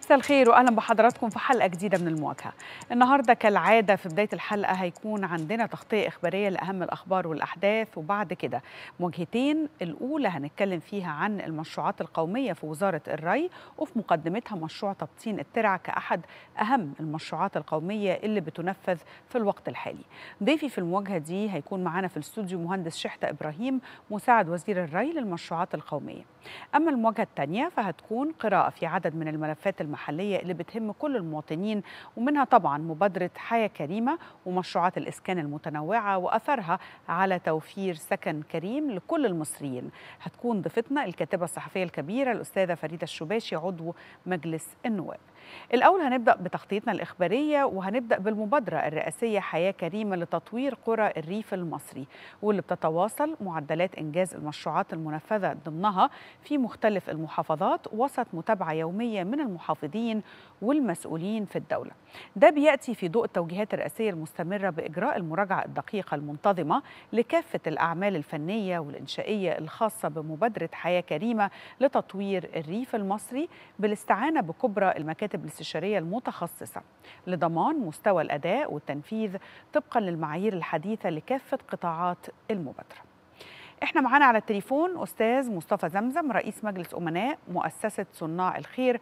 مساء الخير واهلا بحضراتكم في حلقه جديده من المواجهه. النهارده كالعاده في بدايه الحلقه هيكون عندنا تغطيه اخباريه لاهم الاخبار والاحداث، وبعد كده مواجهتين. الاولى هنتكلم فيها عن المشروعات القوميه في وزاره الري، وفي مقدمتها مشروع تبطين الترع كاحد اهم المشروعات القوميه اللي بتنفذ في الوقت الحالي. ضيفي في المواجهه دي هيكون معانا في الاستوديو مهندس شحتة ابراهيم مساعد وزير الري للمشروعات القوميه. اما المواجهه الثانيه فهتكون قراءه في عدد من الملفات المحلية اللي بتهم كل المواطنين، ومنها طبعا مبادرة حياة كريمة ومشروعات الإسكان المتنوعة وأثرها على توفير سكن كريم لكل المصريين. هتكون ضيفتنا الكاتبة الصحفية الكبيرة الأستاذة فريدة الشباشي عضو مجلس النواب. الأول هنبدأ بتغطيتنا الإخبارية، وهنبدأ بالمبادرة الرئاسية حياة كريمة لتطوير قرى الريف المصري، واللي بتتواصل معدلات إنجاز المشروعات المنفذة ضمنها في مختلف المحافظات وسط متابعة يومية من المحافظين والمسؤولين في الدولة. ده بيأتي في ضوء التوجيهات الرئاسية المستمرة بإجراء المراجعة الدقيقة المنتظمة لكافة الأعمال الفنية والإنشائية الخاصة بمبادرة حياة كريمة لتطوير الريف المصري، بالاستعانة بكبرى المكاتب الاستشارية المتخصصة لضمان مستوى الأداء والتنفيذ طبقا للمعايير الحديثة لكافة قطاعات المبادرة. احنا معانا على التليفون أستاذ مصطفى زمزم رئيس مجلس أمناء مؤسسة صناع الخير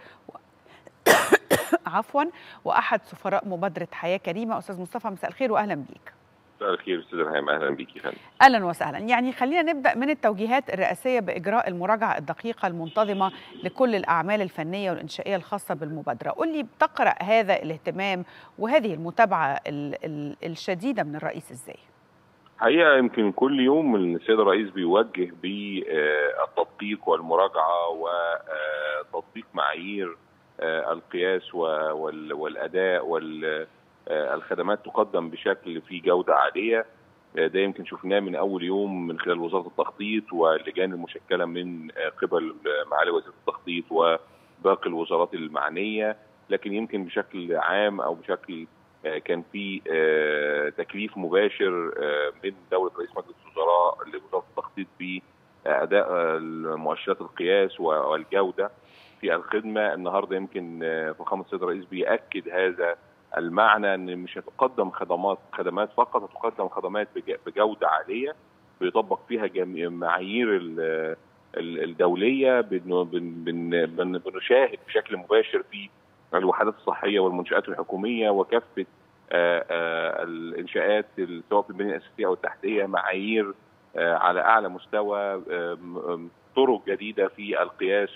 عفوا وأحد سفراء مبادرة حياة كريمة. أستاذ مصطفى مساء الخير وأهلا بيك. مساء الخير أستاذ ريهام، أهلا بيك يا فندم. أهلا وسهلا. يعني خلينا نبدأ من التوجيهات الرئاسية بإجراء المراجعة الدقيقة المنتظمة لكل الأعمال الفنية والإنشائية الخاصة بالمبادرة. قل لي بتقرأ هذا الاهتمام وهذه المتابعة الشديدة من الرئيس إزاي؟ حقيقة يمكن كل يوم السيد الرئيس بيوجه بالتدقيق والمراجعة وتطبيق معايير القياس والأداء والخدمات تقدم بشكل فيه جودة عالية. ده يمكن شفناه من أول يوم من خلال وزارة التخطيط واللجان المشكلة من قبل معالي وزير التخطيط وباقي الوزارات المعنية، لكن يمكن بشكل عام أو بشكل كان في تكليف مباشر من دولة رئيس مجلس الوزراء لوزارة التخطيط بأداء مؤشرات القياس والجودة في الخدمة. النهاردة يمكن فخامة السيد الرئيس بيأكد هذا المعنى أن مش هتقدم خدمات فقط، هتقدم خدمات بجودة عالية بيطبق فيها معايير الدولية. بنشاهد بشكل مباشر في الوحدات الصحية والمنشآت الحكومية وكافة الإنشاءات سواء في البنية الأساسية أو التحتية معايير على أعلى مستوى، طرق جديدة في القياس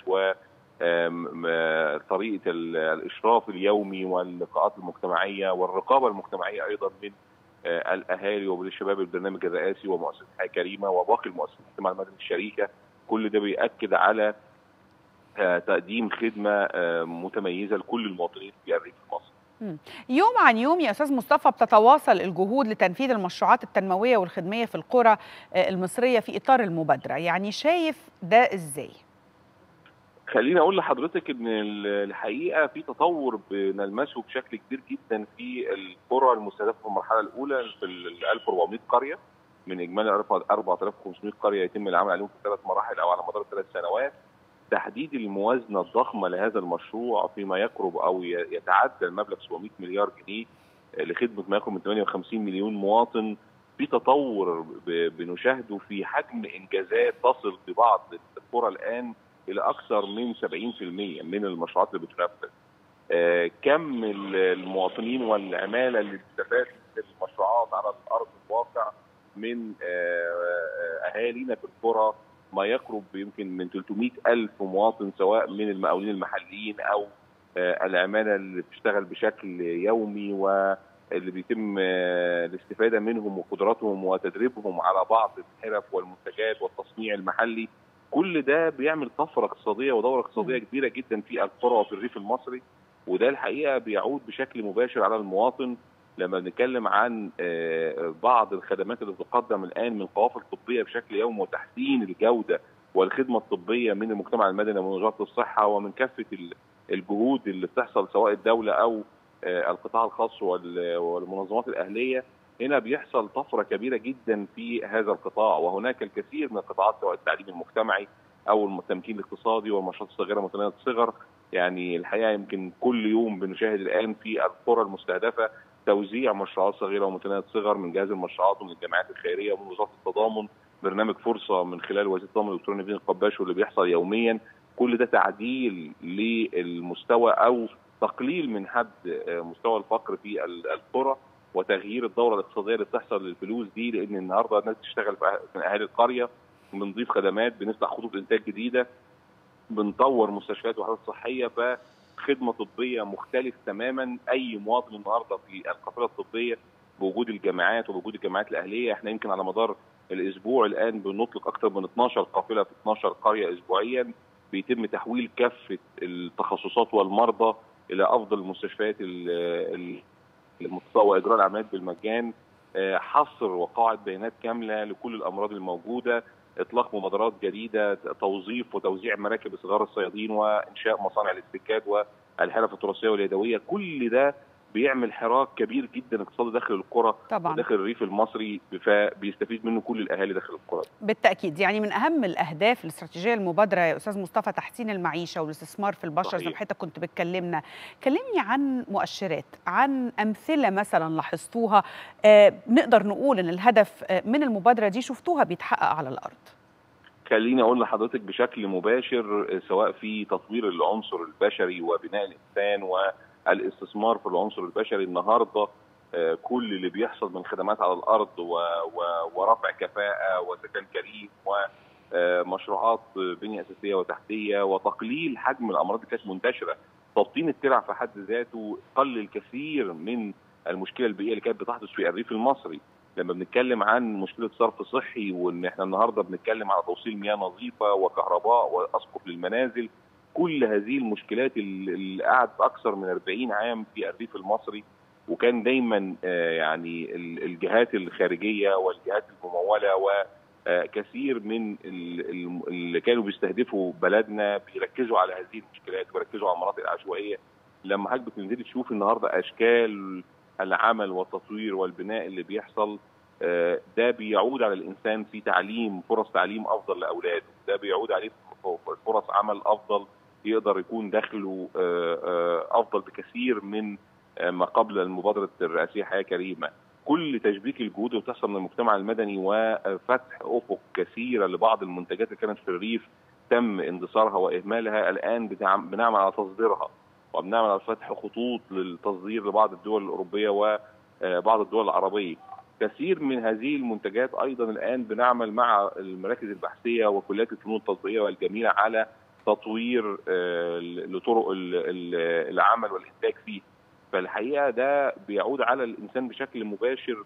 وطريقة الإشراف اليومي واللقاءات المجتمعية والرقابة المجتمعية أيضا من الأهالي وبالشباب البرنامج الرئاسي ومؤسسة حياة كريمة وباقي المؤسسات مع المدن الشريكة. كل ده بيأكد على تقديم خدمة متميزة لكل المواطنين في الريف المصري. يوم عن يوم يا أستاذ مصطفى بتتواصل الجهود لتنفيذ المشروعات التنموية والخدمية في القرى المصرية في إطار المبادرة، يعني شايف ده إزاي؟ خليني أقول لحضرتك إن الحقيقة في تطور بنلمسه بشكل كبير جدا في القرى المستهدفة في المرحلة الأولى في 1400 قرية من إجمالي 4500 قرية يتم العمل عليهم في 3 مراحل أو على مدار 3 سنوات. تحديد الموازنة الضخمة لهذا المشروع فيما يقرب أو يتعدى المبلغ 700 مليار جنيه لخدمة ما يقرب من 58 مليون مواطن. في تطور بنشاهده في حجم إنجازات تصل في بعض القرى الآن إلى أكثر من 70% من المشروعات اللي بتنفذ. كم المواطنين والعمالة اللي بتستفاد من المشروعات على الأرض الواقع من أهالينا في القرى ما يقرب يمكن من 300,000 مواطن، سواء من المقاولين المحليين أو العمالة اللي بتشتغل بشكل يومي واللي بيتم الاستفادة منهم وقدراتهم وتدريبهم على بعض الحرف والمنتجات والتصنيع المحلي. كل ده بيعمل طفرة اقتصادية ودورة اقتصادية كبيرة جدا في القرى وفي الريف المصري، وده الحقيقة بيعود بشكل مباشر على المواطن. لما بنتكلم عن بعض الخدمات اللي بتقدم الآن من قوافل طبية بشكل يومي وتحسين الجودة والخدمة الطبية من المجتمع المدني ومن وزارة الصحة ومن كافة الجهود اللي بتحصل سواء الدولة أو القطاع الخاص والمنظمات الأهلية، هنا بيحصل طفرة كبيرة جدا في هذا القطاع. وهناك الكثير من القطاعات سواء التعليم المجتمعي أو التمكين الاقتصادي والمشروعات الصغيرة متناهية الصغر يعني الحقيقه يمكن كل يوم بنشاهد الان في القرى المستهدفه توزيع مشروعات صغيره ومتناهيه الصغر من جهاز المشروعات ومن الجمعيات الخيريه ومن وزاره التضامن، برنامج فرصه من خلال وزير التضامن الدكتور نيفين القباش، واللي بيحصل يوميا. كل ده تعديل للمستوى او تقليل من حد مستوى الفقر في القرى، وتغيير الدوره الاقتصاديه اللي بتحصل للفلوس دي، لان النهارده الناس بتشتغل من اهالي القريه، بنضيف خدمات، بنفتح خطوط انتاج جديده، بنطور مستشفيات وحدات صحيه، فخدمه طبيه مختلف تماما. اي مواطن النهارده في القافله الطبيه بوجود الجامعات وبوجود الجامعات الاهليه، احنا يمكن على مدار الاسبوع الان بنطلق اكثر من 12 قافله في 12 قريه اسبوعيا، بيتم تحويل كافه التخصصات والمرضى الى افضل المستشفيات المتطوره، واجراء العمليات بالمجان، حصر وقاعده بيانات كامله لكل الامراض الموجوده، اطلاق مبادرات جديده، توظيف وتوزيع مراكب صغار الصيادين، وانشاء مصانع الاستيكات والحرف التراثيه واليدويه. كل ده بيعمل حراك كبير جدا اقتصادي داخل القرى طبعا وداخل الريف المصري، فبيستفيد منه كل الاهالي داخل القرى. بالتاكيد. يعني من اهم الاهداف الاستراتيجيه المبادره يا استاذ مصطفى تحسين المعيشه والاستثمار في البشر، زي ما حضرتك كنت بتكلمنا. كلمني عن مؤشرات، عن امثله مثلا لاحظتوها نقدر نقول ان الهدف من المبادره دي شفتوها بيتحقق على الارض. خليني اقول لحضرتك بشكل مباشر، سواء في تطوير العنصر البشري وبناء الانسان والاستثمار في العنصر البشري، النهارده كل اللي بيحصل من خدمات على الارض ورفع كفاءه وسكن كريم ومشروعات بنيه اساسيه وتحتيه وتقليل حجم الامراض اللي كانت منتشره. تبطين الترع في حد ذاته قلل كثير من المشكله البيئيه اللي كانت بتحدث في الريف المصري. لما بنتكلم عن مشكله صرف صحي، وان احنا النهارده بنتكلم على توصيل مياه نظيفه وكهرباء واسقف للمنازل، كل هذه المشكلات اللي قعدت اكثر من 40 عام في الريف المصري، وكان دايما يعني الجهات الخارجيه والجهات المموله وكثير من اللي كانوا بيستهدفوا بلدنا بيركزوا على هذه المشكلات وبيركزوا على المناطق العشوائيه. لما حضرتك بتنزلي تشوف النهارده اشكال العمل والتطوير والبناء اللي بيحصل، ده بيعود على الانسان في تعليم، فرص تعليم افضل لاولاده، ده بيعود عليه فرص عمل افضل، يقدر يكون دخله افضل بكثير من ما قبل المبادره الرئاسيه حياه كريمه. كل تشبيك الجهود اللي بتحصل من المجتمع المدني وفتح افق كثيره لبعض المنتجات اللي كانت في الريف تم اندثارها واهمالها، الان بنعمل على تصديرها، وبنعمل على فتح خطوط للتصدير لبعض الدول الاوروبيه وبعض الدول العربيه. كثير من هذه المنتجات ايضا الان بنعمل مع المراكز البحثيه وكليات الفنون التطبيقيه والجميله على تطوير لطرق العمل والانتاج فيه. فالحقيقه ده بيعود على الانسان بشكل مباشر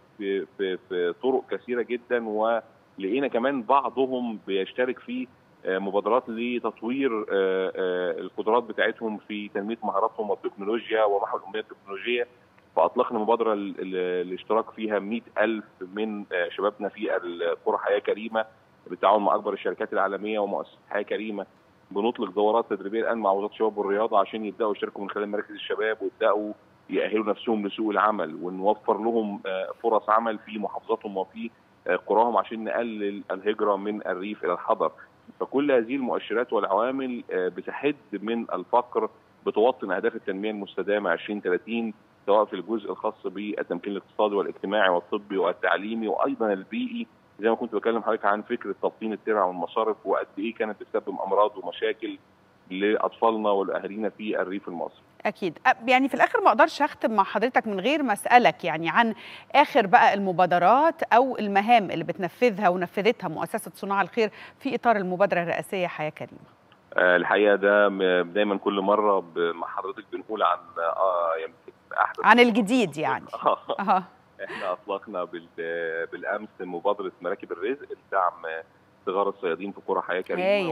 في طرق كثيره جدا، ولقينا كمان بعضهم بيشترك في مبادرات لتطوير القدرات بتاعتهم في تنميه مهاراتهم والتكنولوجيا ومحو الاميه التكنولوجيه. فاطلقنا مبادره الاشتراك فيها 100,000 من شبابنا في القرى حياه كريمه بالتعاون مع اكبر الشركات العالميه ومؤسسه حياه كريمه. بنطلق دورات تدريبيه الان مع وزاره الشباب والرياضه عشان يبداوا يشاركوا من خلال مراكز الشباب ويبداوا يأهلوا نفسهم لسوق العمل، ونوفر لهم فرص عمل في محافظاتهم وفي قراهم عشان نقلل الهجره من الريف الى الحضر. فكل هذه المؤشرات والعوامل بتحد من الفقر، بتوطن اهداف التنميه المستدامه 2030 سواء في الجزء الخاص بالتمكين الاقتصادي والاجتماعي والطبي والتعليمي وايضا البيئي. زي ما كنت بكلم حضرتك عن فكره تبطين الترع والمصارف وقد ايه كانت بتسبب امراض ومشاكل لاطفالنا والاهالينا في الريف المصري. اكيد. يعني في الاخر ما اقدرش اختم مع حضرتك من غير ما اسالك يعني عن اخر بقى المبادرات او المهام اللي بتنفذها ونفذتها مؤسسه صناع الخير في اطار المبادره الرئاسيه حياه كريمه. الحقيقه ده دايما كل مره مع حضرتك بنقول عن يمكن احدث عن الجديد يعني. احنا اطلقنا بالامس مبادره مراكب الرزق لدعم صغار الصيادين في قرى حياه كريمه.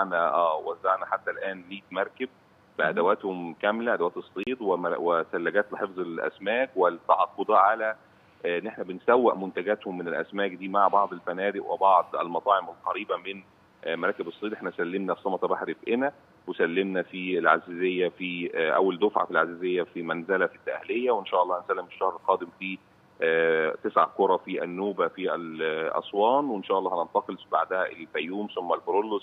وزعنا حتى الان 100 مركب بادواتهم كامله، ادوات الصيد وثلاجات لحفظ الاسماك، والتعاقد على ان احنا بنسوق منتجاتهم من الاسماك دي مع بعض الفنادق وبعض المطاعم القريبه من مراكب الصيد. احنا سلمنا في سمطه بحري في قنا، وسلمنا في العزيزيه في اول دفعه في العزيزيه في منزله في الدقهليه، وان شاء الله هنسلم الشهر القادم في 9 قرى في النوبه في اسوان، وان شاء الله هننتقل بعدها الفيوم ثم البرولوس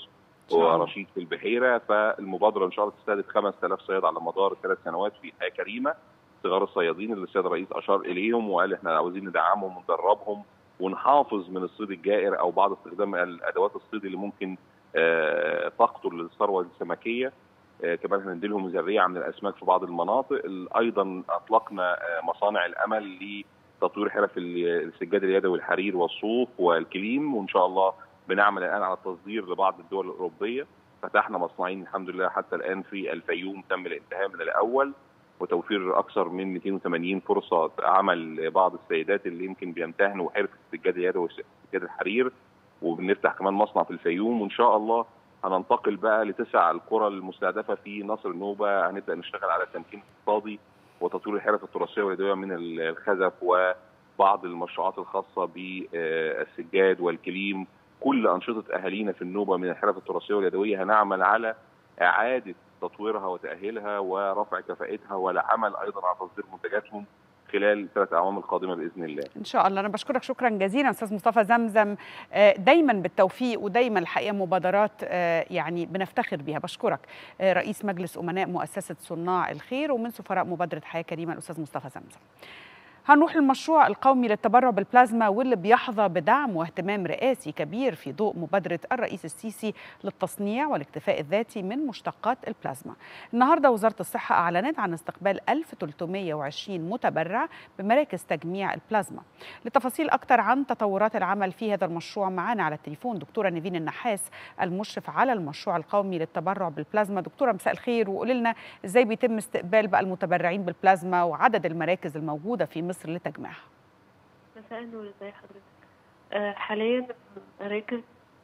ورشيد في البحيره. فالمبادره ان شاء الله تستهدف 5000 صياد على مدار 3 سنوات في حياه كريمه، صغار الصيادين اللي السيد الرئيس اشار اليهم وقال احنا عاوزين ندعمهم وندربهم ونحافظ من الصيد الجائر او بعض استخدام الادوات الصيد اللي ممكن تقتل الثروه السمكيه. كمان هندي لهم ذريه من الاسماك في بعض المناطق. ايضا اطلقنا مصانع الامل لتطوير حرف السجاد اليدوي والحرير والصوف والكليم، وان شاء الله بنعمل الان على التصدير لبعض الدول الاوروبيه. فتحنا مصنعين الحمد لله حتى الان في الفيوم، تم الانتهاء من الاول وتوفير اكثر من 280 فرصه عمل لبعض السيدات اللي يمكن بيمتهنوا حرفه السجاد اليدوي والسجاد الحرير. وبنفتح كمان مصنع في الفيوم، وان شاء الله هننتقل بقى لتسع القرى المستهدفه في نصر النوبه. هنبدا نشتغل على تمكين اقتصادي وتطوير الحرف التراثيه واليدويه من الخزف وبعض المشروعات الخاصه بالسجاد والكليم. كل انشطه اهالينا في النوبه من الحرف التراثيه واليدويه هنعمل على اعاده تطويرها وتاهيلها ورفع كفاءتها والعمل ايضا على تصدير منتجاتهم خلال 3 أعوام القادمة بإذن الله. إن شاء الله. أنا بشكرك شكرا جزيلا أستاذ مصطفى زمزم، دايما بالتوفيق ودايما الحقيقة مبادرات يعني بنفتخر بها. بشكرك. رئيس مجلس أمناء مؤسسة صناع الخير ومن سفراء مبادرة حياة كريمة الأستاذ مصطفى زمزم. هنروح للمشروع القومي للتبرع بالبلازما واللي بيحظى بدعم واهتمام رئاسي كبير في ضوء مبادرة الرئيس السيسي للتصنيع والاكتفاء الذاتي من مشتقات البلازما. النهارده وزارة الصحة أعلنت عن استقبال 1320 متبرع بمراكز تجميع البلازما. لتفاصيل أكثر عن تطورات العمل في هذا المشروع معانا على التليفون دكتورة نيفين النحاس المشرف على المشروع القومي للتبرع بالبلازما. دكتورة مساء الخير، وقولي لنا ازاي بيتم استقبال بقى المتبرعين بالبلازما وعدد المراكز الموجودة في مصر لتجميعها. مساء النور، ازي حضرتك؟ حاليا مراكز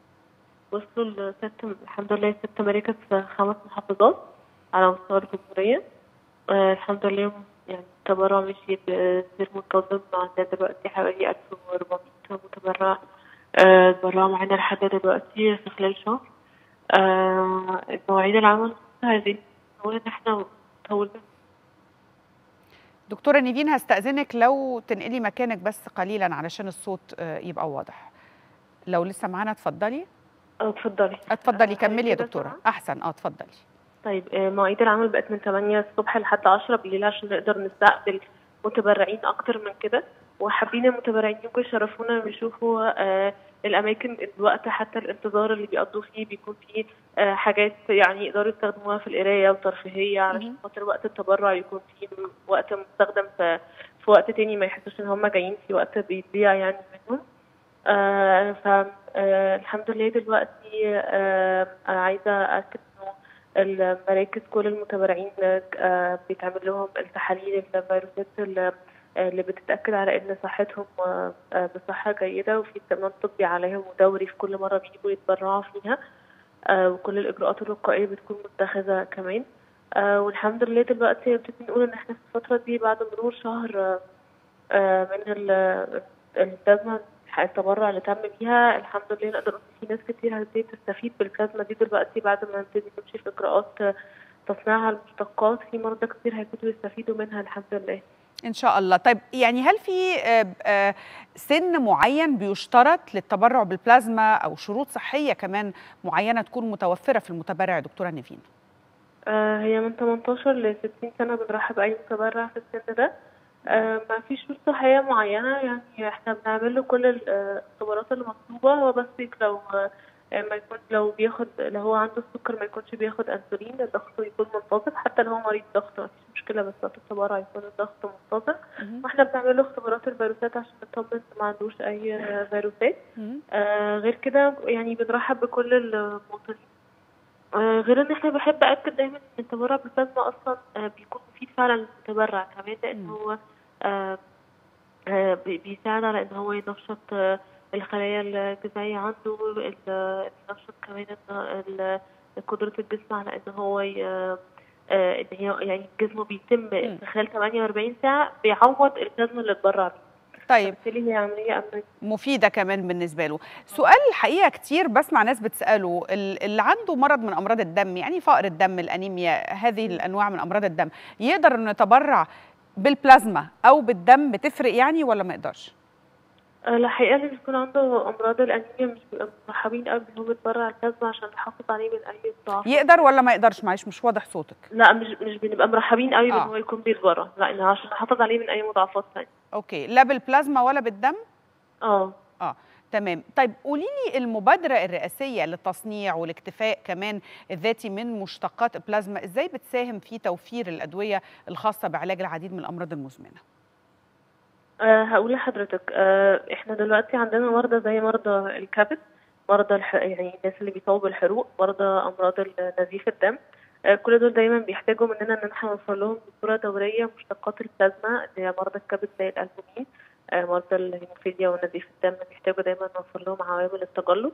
وصلوا الحمد لله 6 مراكز في 5 محافظات على مستوى الجمهورية. الحمد لله يعني التبرع ماشي بسير منتظم. عندنا دلوقتي حوالي 1400 متبرع اتبرعوا معانا لحد دلوقتي في خلال شهر. مواعيد العمل عايزين نقول ان احنا طولنا. دكتورة نيفين هستأذنك لو تنقلي مكانك بس قليلا علشان الصوت يبقى واضح. لو لسه معانا اتفضلي. اتفضلي كملي يا دكتورة. احسن. اتفضلي. طيب مواعيد العمل بقت من 8 الصبح لحد 10 بالليل عشان نقدر نستقبل متبرعين اكتر من كده، وحابين المتبرعين يجوا يشرفونا ويشوفوا الاماكن. الوقت حتى الانتظار اللي بيقضوا فيه بيكون فيه حاجات يعني يقدروا يستخدموها في القرايه وترفيهيه، علشان خاطر وقت التبرع يكون فيه وقت مستخدم في وقت تاني، ما يحسوش ان هم جايين في وقت بيضيع يعني منهم. فالحمد لله دلوقتي عايزه اكد انه المراكز كل المتبرعين بيتعمل لهم التحاليل الفيروسات اللي بتتأكد على إن صحتهم بصحة جيدة، وفي تأمين طبي عليهم ودوري في كل مرة بيجوا يتبرعوا فيها، وكل الإجراءات الوقائية بتكون متخذة كمان. والحمد لله دلوقتي بنبتدي نقول إن إحنا في الفترة دي بعد مرور شهر من البلازما التبرع اللي تم بيها، الحمد لله نقدر نقول في ناس كتير هتبتدي تستفيد بالبلازما دي دلوقتي بعد ما نبتدي نمشي في إجراءات تصنيعها المشتقات. في مرضى كتير هيبتدوا يستفيدوا منها الحمد لله إن شاء الله. طيب يعني هل في سن معين بيشترط للتبرع بالبلازما أو شروط صحية كمان معينة تكون متوفرة في المتبرع يا دكتورة نيفين؟ هي من 18 ل 60 سنة بنرحب أي متبرع في السن ده. ما فيش شروط صحية معينة، يعني احنا بنعمل له كل الاختبارات اللي مطلوبة. هو بس لو ما يكون لو هو عنده السكر ما يكونش بياخد انسولين، ضغطه يكون منتظم. حتى لو هو مريض ضغط ما فيش مشكله، بس وقت التبرع يكون الضغط منتظم. واحنا بنعمل له اختبارات الفيروسات عشان نطمن ما عندوش اي فيروسات. غير كده يعني بنرحب بكل المواطنين. غير ان احنا بحب اكد دايما ان التبرع بالبلازما اصلا بيكون مفيد فعلا للمتبرع كمان، لان هو بيساعد على ان هو ينشط الخلايا الجذعيه عنده، ينشط كمان قدره الجسم على ان هو ان هي يعني جسمه بيتم في خلال 48 ساعه بيعوض البلازما اللي اتبرع بيه. طيب هي عمليه مفيده كمان بالنسبه له. سؤال الحقيقه كتير بسمع ناس بتساله، اللي عنده مرض من امراض الدم، يعني فقر الدم، الانيميا، هذه الانواع من امراض الدم، يقدر انه يتبرع بالبلازما او بالدم؟ بتفرق يعني ولا ما يقدرش؟ الحقيقة اللي بيكون عنده أمراض الأنيميا مش بيبقى مرحبين قوي إن هو بيتبرع البلازما عشان نحافظ عليه من أي مضاعفات. يقدر ولا ما يقدرش؟ معلش مش واضح صوتك. لا مش بنبقى مرحبين قوي بإن هو يكون بيتبرع، لا إنه عشان نحافظ عليه من أي مضاعفات ثانية. أوكي، لا بالبلازما ولا بالدم؟ تمام. طيب قولي لي، المبادرة الرئاسية للتصنيع والاكتفاء كمان الذاتي من مشتقات البلازما ازاي بتساهم في توفير الأدوية الخاصة بعلاج العديد من الأمراض المزمنة؟ هقول لحضرتك، احنا دلوقتي عندنا مرضى زي مرضى الكبد، مرضى يعني الناس اللي بيصابوا بالحروق، مرضى أمراض نزيف الدم. كل دول دايما بيحتاجوا مننا ان احنا نوفر لهم بصورة دورية مشتقات البلازما اللي هي مرضى الكبد زي الألبومين، مرضى الهيموفيليا ونزيف الدم بيحتاجوا دايما نوفر لهم عوامل التجلط،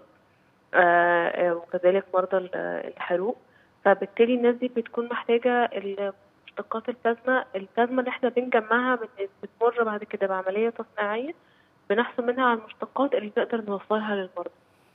وكذلك مرضى الحروق. فبالتالي الناس دي بتكون محتاجة مشتقات البلازما اللي احنا بنجمعها بتمر بعد كده بعملية تصنيعية بنحصل منها على المشتقات اللي نقدر نوفرها للمرضى.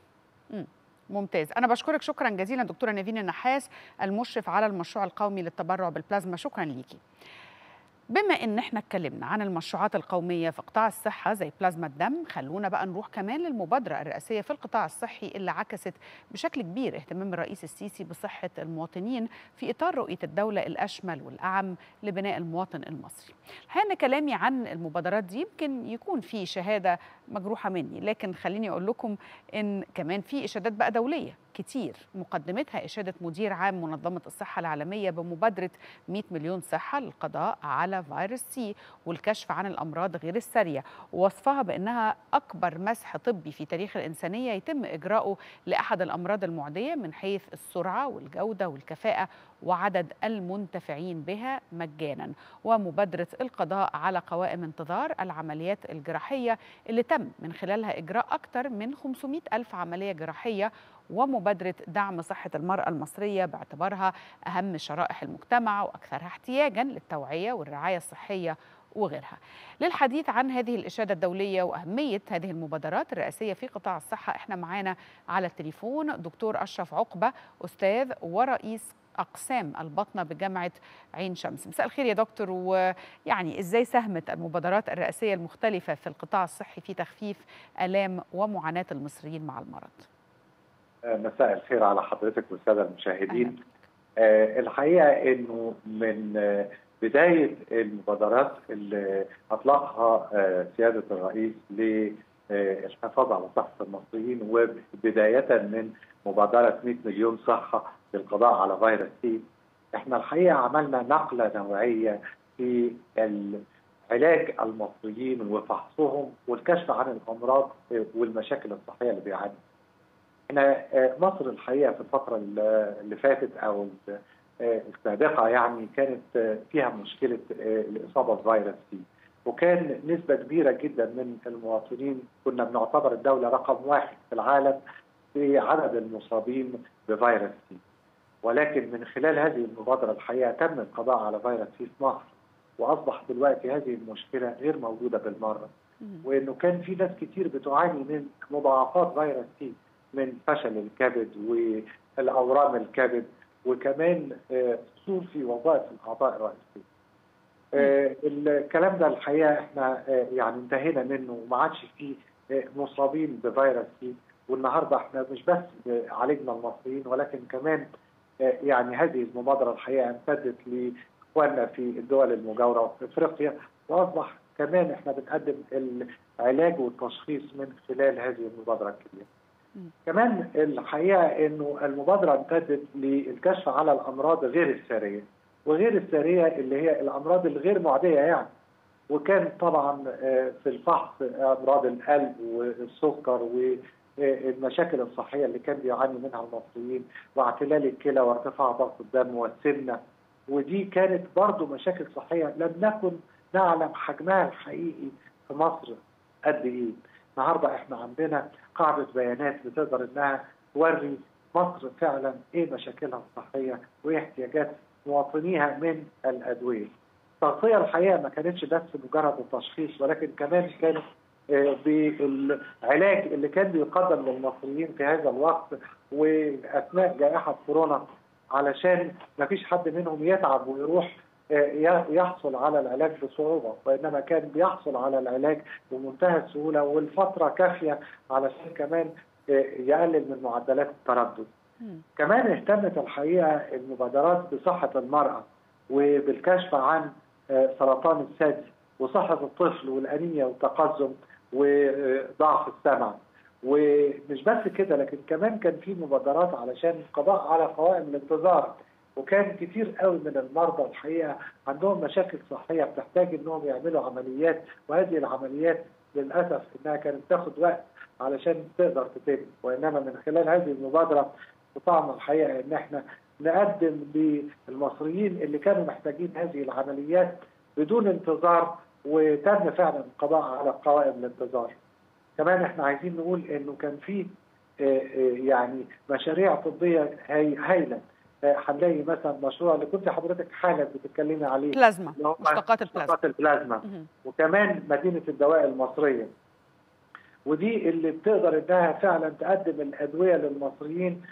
ممتاز. أنا بشكرك شكرا جزيلا دكتورة نيفين النحاس، المشرف على المشروع القومي للتبرع بالبلازما. شكرا ليكي. بما ان احنا اتكلمنا عن المشروعات القومية في قطاع الصحة زي بلازما الدم، خلونا بقى نروح كمان للمبادرة الرئاسية في القطاع الصحي اللي عكست بشكل كبير اهتمام الرئيس السيسي بصحة المواطنين في إطار رؤية الدولة الأشمل والأعم لبناء المواطن المصري. الحقيقة ان كلامي عن المبادرات دي يمكن يكون في شهادة مجروحة مني، لكن خليني أقول لكم ان كمان في إشادات بقى دولية كتير، مقدمتها إشادة مدير عام منظمة الصحة العالمية بمبادرة 100 مليون صحة للقضاء على فيروس سي والكشف عن الأمراض غير السارية، ووصفها بأنها أكبر مسح طبي في تاريخ الإنسانية يتم إجراؤه لأحد الأمراض المعدية من حيث السرعة والجودة والكفاءة وعدد المنتفعين بها مجانا، ومبادرة القضاء على قوائم انتظار العمليات الجراحية اللي تم من خلالها إجراء أكثر من 500 ألف عملية جراحية، ومبادرة دعم صحة المرأة المصرية باعتبارها أهم شرائح المجتمع وأكثرها احتياجاً للتوعية والرعاية الصحية وغيرها. للحديث عن هذه الإشادة الدولية وأهمية هذه المبادرات الرئاسية في قطاع الصحة، إحنا معانا على التليفون دكتور أشرف عقبة، أستاذ ورئيس أقسام الباطنة بجامعة عين شمس. مساء الخير يا دكتور، ويعني إزاي ساهمت المبادرات الرئاسية المختلفة في القطاع الصحي في تخفيف آلام ومعاناة المصريين مع المرض؟ مساء الخير على حضرتك والساده المشاهدين. الحقيقه انه من بدايه المبادرات اللي اطلقها سياده الرئيس للحفاظ على صحه المصريين، وبدايه من مبادره 100 مليون صحه للقضاء على فيروس سي، احنا الحقيقه عملنا نقله نوعيه في علاج المصريين وفحصهم والكشف عن الامراض والمشاكل الصحيه اللي بيعانوا. احنا مصر الحقيقه في الفتره اللي فاتت او السابقه يعني كانت فيها مشكله الاصابه بفيروس سي، وكان نسبه كبيره جدا من المواطنين كنا بنعتبر الدوله رقم 1 في العالم في عدد المصابين بفيروس سي. ولكن من خلال هذه المبادره الحقيقه تم القضاء على فيروس سي في مصر، واصبح دلوقتي هذه المشكله غير موجوده بالمره، وانه كان في ناس كتير بتعاني من مضاعفات فيروس سي، من فشل الكبد والأورام الكبد، وكمان قصور في وظائف الأعضاء الرئيسية. الكلام ده الحقيقة احنا يعني انتهينا منه وما عادش فيه مصابين بفيروس سي، والنهارده احنا مش بس عالجنا المصريين ولكن كمان يعني هذه المبادرة الحقيقة امتدت لإخواننا في الدول المجاورة وفي افريقيا، واصبح كمان احنا بنقدم العلاج والتشخيص من خلال هذه المبادرة الكبيرة. كمان الحقيقه انه المبادره امتدت للكشف على الامراض غير الساريه، وغير الساريه اللي هي الامراض الغير معديه يعني، وكان طبعا في الفحص امراض القلب والسكر والمشاكل الصحيه اللي كان بيعاني منها المصريين، واعتلال الكلى وارتفاع ضغط الدم والسمنه، ودي كانت برضو مشاكل صحيه لم نكن نعلم حجمها الحقيقي في مصر قد ايه. النهارده احنا عندنا قاعده بيانات بتقدر انها توري مصر فعلا ايه مشاكلها الصحيه وايه احتياجات مواطنيها من الادويه. التغطيه الحقيقه ما كانتش بس مجرد التشخيص، ولكن كمان كانت بالعلاج اللي كان بيقدم للمصريين في هذا الوقت واثناء جائحه كورونا، علشان ما فيش حد منهم يتعب ويروح يحصل على العلاج بصعوبة، وإنما كان بيحصل على العلاج بمنتهى السهولة والفترة كافية علشان كمان يقلل من معدلات التردد. كمان اهتمت الحقيقة المبادرات بصحة المرأة وبالكشف عن سرطان الثدي وصحة الطفل والأنيميا والتقزم وضعف السمع. ومش بس كده، لكن كمان كان في مبادرات علشان القضاء على قوائم الانتظار، وكان كتير قوي من المرضى الحقيقه عندهم مشاكل صحيه بتحتاج انهم يعملوا عمليات، وهذه العمليات للاسف انها كانت تاخد وقت علشان تقدر تتم، وانما من خلال هذه المبادره استطعنا الحقيقه ان احنا نقدم للمصريين اللي كانوا محتاجين هذه العمليات بدون انتظار، وتم فعلا القضاء على قوائم الانتظار. كمان احنا عايزين نقول انه كان في يعني مشاريع طبيه هايله. هنلاقي مثلا مشروع اللي كنت حضرتك حالا بتتكلمي عليه، بلازما، مشتقات البلازما، وكمان مدينه الدواء المصريه، ودي اللي بتقدر انها فعلا تقدم الادويه للمصريين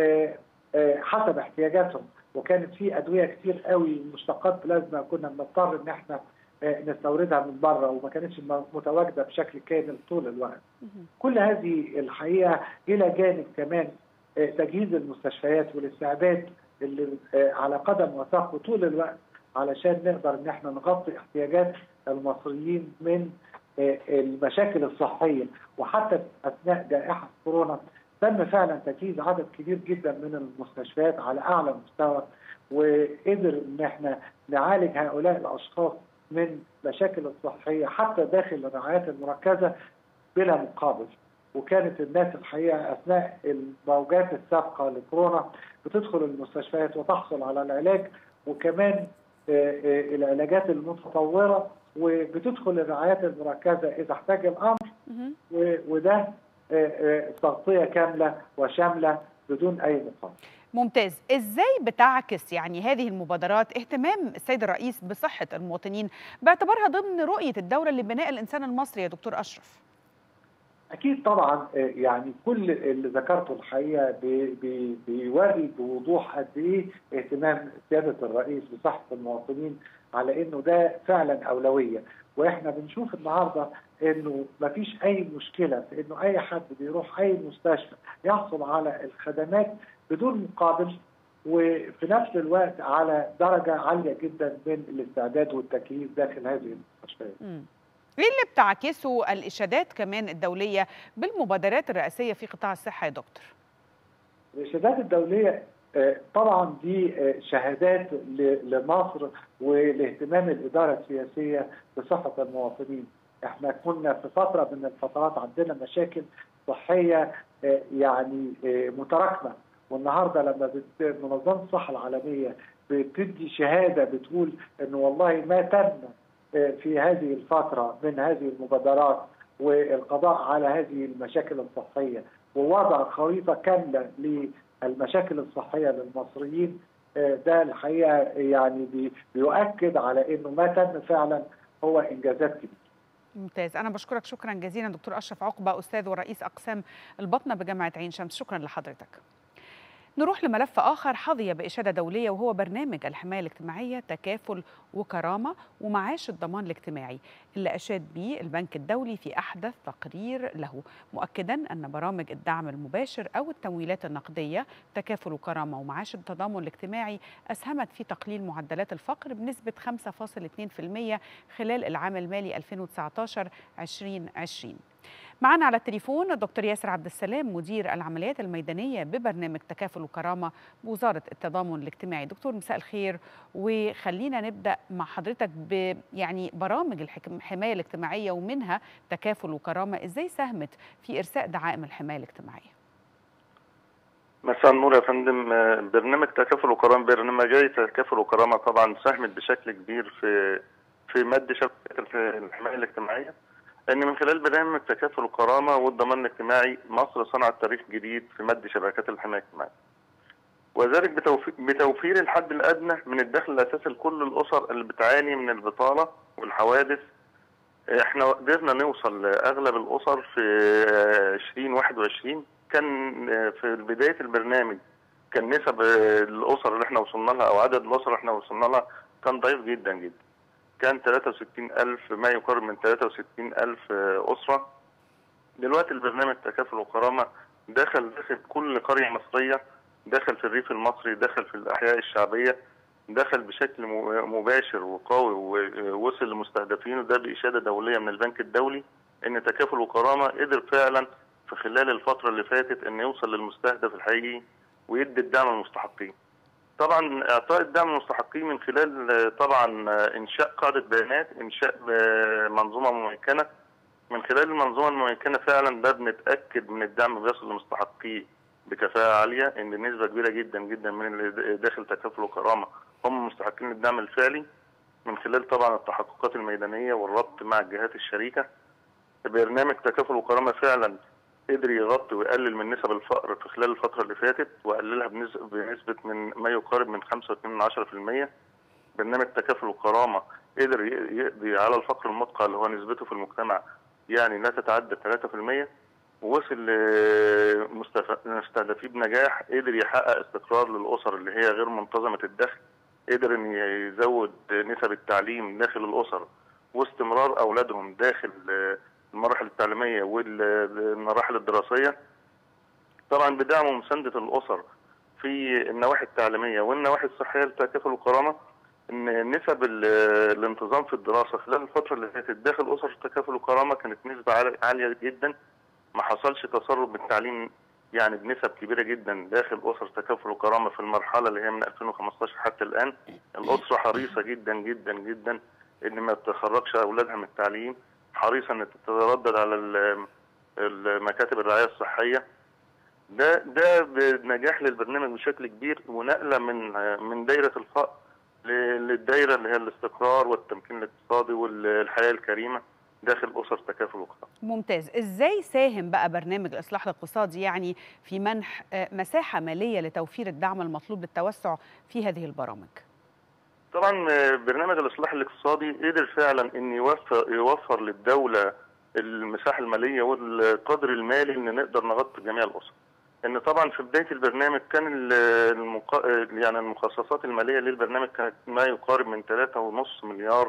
حسب احتياجاتهم. وكانت في ادويه كتير قوي مشتقات بلازما كنا بنضطر ان احنا نستوردها من بره، وما كانتش متواجده بشكل كامل طول الوقت. كل هذه الحقيقه الى جانب كمان تجهيز المستشفيات والاستعداد اللي على قدم وساق طول الوقت علشان نقدر ان احنا نغطي احتياجات المصريين من المشاكل الصحيه. وحتى اثناء جائحه كورونا تم فعلا تجهيز عدد كبير جدا من المستشفيات على اعلى مستوى، وقدر ان احنا نعالج هؤلاء الاشخاص من مشاكل الصحيه حتى داخل الرعايات المركزه بلا مقابل. وكانت الناس الحقيقه اثناء الموجات السابقه لكورونا بتدخل المستشفيات وتحصل على العلاج، وكمان العلاجات المتطوره، وبتدخل الرعايات المركزه اذا احتاج الامر، وده تغطيه كامله وشامله بدون اي مقابل. ممتاز. ازاي بتعكس يعني هذه المبادرات اهتمام السيد الرئيس بصحة المواطنين باعتبارها ضمن رؤية الدولة لبناء الإنسان المصري يا دكتور أشرف؟ أكيد طبعا، يعني كل اللي ذكرته الحقيقة بيوري بوضوح قد إيه اهتمام سيادة الرئيس بصحة المواطنين، على إنه ده فعلا أولوية. وإحنا بنشوف النهاردة إنه مفيش أي مشكلة في إنه أي حد بيروح أي مستشفى يحصل على الخدمات بدون مقابل، وفي نفس الوقت على درجة عالية جدا من الاستعداد والتكييف داخل هذه المستشفيات. ايه اللي بتعكسه الإشادات كمان الدولية بالمبادرات الرئاسية في قطاع الصحة يا دكتور؟ الإشادات الدولية طبعا دي شهادات لمصر ولاهتمام الإدارة السياسية بصحة المواطنين. احنا كنا في فترة من الفترات عندنا مشاكل صحية يعني متراكمة، والنهارده لما منظمة الصحة العالمية بتدي شهادة بتقول انه والله ما تم في هذه الفترة من هذه المبادرات والقضاء على هذه المشاكل الصحية ووضع خريطة كاملة للمشاكل الصحية للمصريين، ده الحقيقة يعني بيؤكد على انه ما تم فعلا هو انجازات كبيرة. ممتاز. أنا بشكرك شكرا جزيلا دكتور أشرف عقبة، أستاذ ورئيس أقسام البطنة بجامعة عين شمس. شكرا لحضرتك. نروح لملف آخر حظي بإشادة دولية، وهو برنامج الحماية الاجتماعية تكافل وكرامة ومعاش الضمان الاجتماعي، اللي أشاد به البنك الدولي في أحدث تقرير له، مؤكدا أن برامج الدعم المباشر أو التمويلات النقدية تكافل وكرامة ومعاش التضامن الاجتماعي أسهمت في تقليل معدلات الفقر بنسبة 5.2% خلال العام المالي 2019-2020. معنا على التليفون الدكتور ياسر عبد السلام، مدير العمليات الميدانية ببرنامج تكافل وكرامة بوزارة التضامن الاجتماعي. دكتور مساء الخير، وخلينا نبدأ مع حضرتك يعني برامج الحماية الاجتماعية ومنها تكافل وكرامة، ازاي ساهمت في إرساء دعائم الحماية الاجتماعية؟ مساء النور يا فندم. برنامج تكافل وكرامة، برنامجية تكافل وكرامة طبعا ساهمت بشكل كبير في مد شبكة الحماية الاجتماعية، ان من خلال برنامج تكافل وكرامه والضمان الاجتماعي مصر صنعت تاريخ جديد في مد شبكات الحمايه الاجتماعيه، وذلك بتوفير الحد الادنى من الدخل الاساسي لكل الاسر اللي بتعاني من البطاله والحوادث. احنا قدرنا نوصل لاغلب الاسر في 2021. كان في بدايه البرنامج كان نسب الاسر اللي احنا وصلنا لها او عدد الاسر اللي احنا وصلنا لها كان ضعيف جدا جدا. كان 63,000 ما يقارب من 63,000 أسرة. دلوقتي البرنامج تكافل وكرامة دخل كل قرية مصرية، دخل في الريف المصري، دخل في الأحياء الشعبية، دخل بشكل مباشر وقوي ووصل للمستهدفين، وده بإشادة دولية من البنك الدولي إن تكافل وكرامة قدر فعلا في خلال الفترة اللي فاتت إن يوصل للمستهدف الحقيقي ويدي الدعم للمستحقين. طبعا اعطاء الدعم للمستحقين من خلال طبعا انشاء قاعده بيانات، انشاء منظومه مميكنه. من خلال المنظومه المميكنه فعلا ده بنتاكد من الدعم بيصل للمستحقين بكفاءه عاليه، ان نسبه كبيره جدا جدا من اللي داخل تكافل وكرامه هم مستحقين الدعم الفعلي، من خلال طبعا التحققات الميدانيه والربط مع الجهات الشريكه. برنامج تكافل وكرامه فعلا قدر يغطي ويقلل من نسب الفقر في خلال الفترة اللي فاتت، وقللها بنسبة من ما يقارب من 5.2%. برنامج تكافل وكرامة قدر يقضي على الفقر المدقع اللي هو نسبته في المجتمع يعني لا تتعدى 3%، ووصل لمستهدفيه بنجاح. قدر يحقق استقرار للأسر اللي هي غير منتظمة الدخل، قدر ان يزود نسب التعليم داخل الأسر واستمرار أولادهم داخل المراحل التعليمية والمراحل الدراسية. طبعا بدعم ومساندة الأسر في النواحي التعليمية والنواحي الصحية لتكافل وكرامة، ان نسب الانتظام في الدراسة خلال الفترة اللي فاتت داخل أسر تكافل وكرامة كانت نسبة عالية جدا. ما حصلش تسرب بالتعليم يعني بنسب كبيرة جدا داخل أسر تكافل وكرامة في المرحلة اللي هي من 2015 حتى الآن. الأسرة حريصة جدا جدا جدا ان ما تخرجش أولادها من التعليم، حريصة ان تتردد على المكاتب الرعاية الصحية. ده بنجاح للبرنامج بشكل كبير، ونقلة من دايرة الفقر للدايرة اللي هي الاستقرار والتمكين الاقتصادي والحياة الكريمة داخل أسر تكافل وكرامة. ممتاز. ازاي ساهم بقى برنامج الإصلاح الاقتصادي يعني في منح مساحة مالية لتوفير الدعم المطلوب للتوسع في هذه البرامج؟ طبعا برنامج الإصلاح الاقتصادي قدر فعلا ان يوفر للدولة المساحة المالية والقدر المالي ان نقدر نغطي جميع الأسر. ان طبعا في بداية البرنامج كان يعني المخصصات المالية للبرنامج كانت ما يقارب من 3.5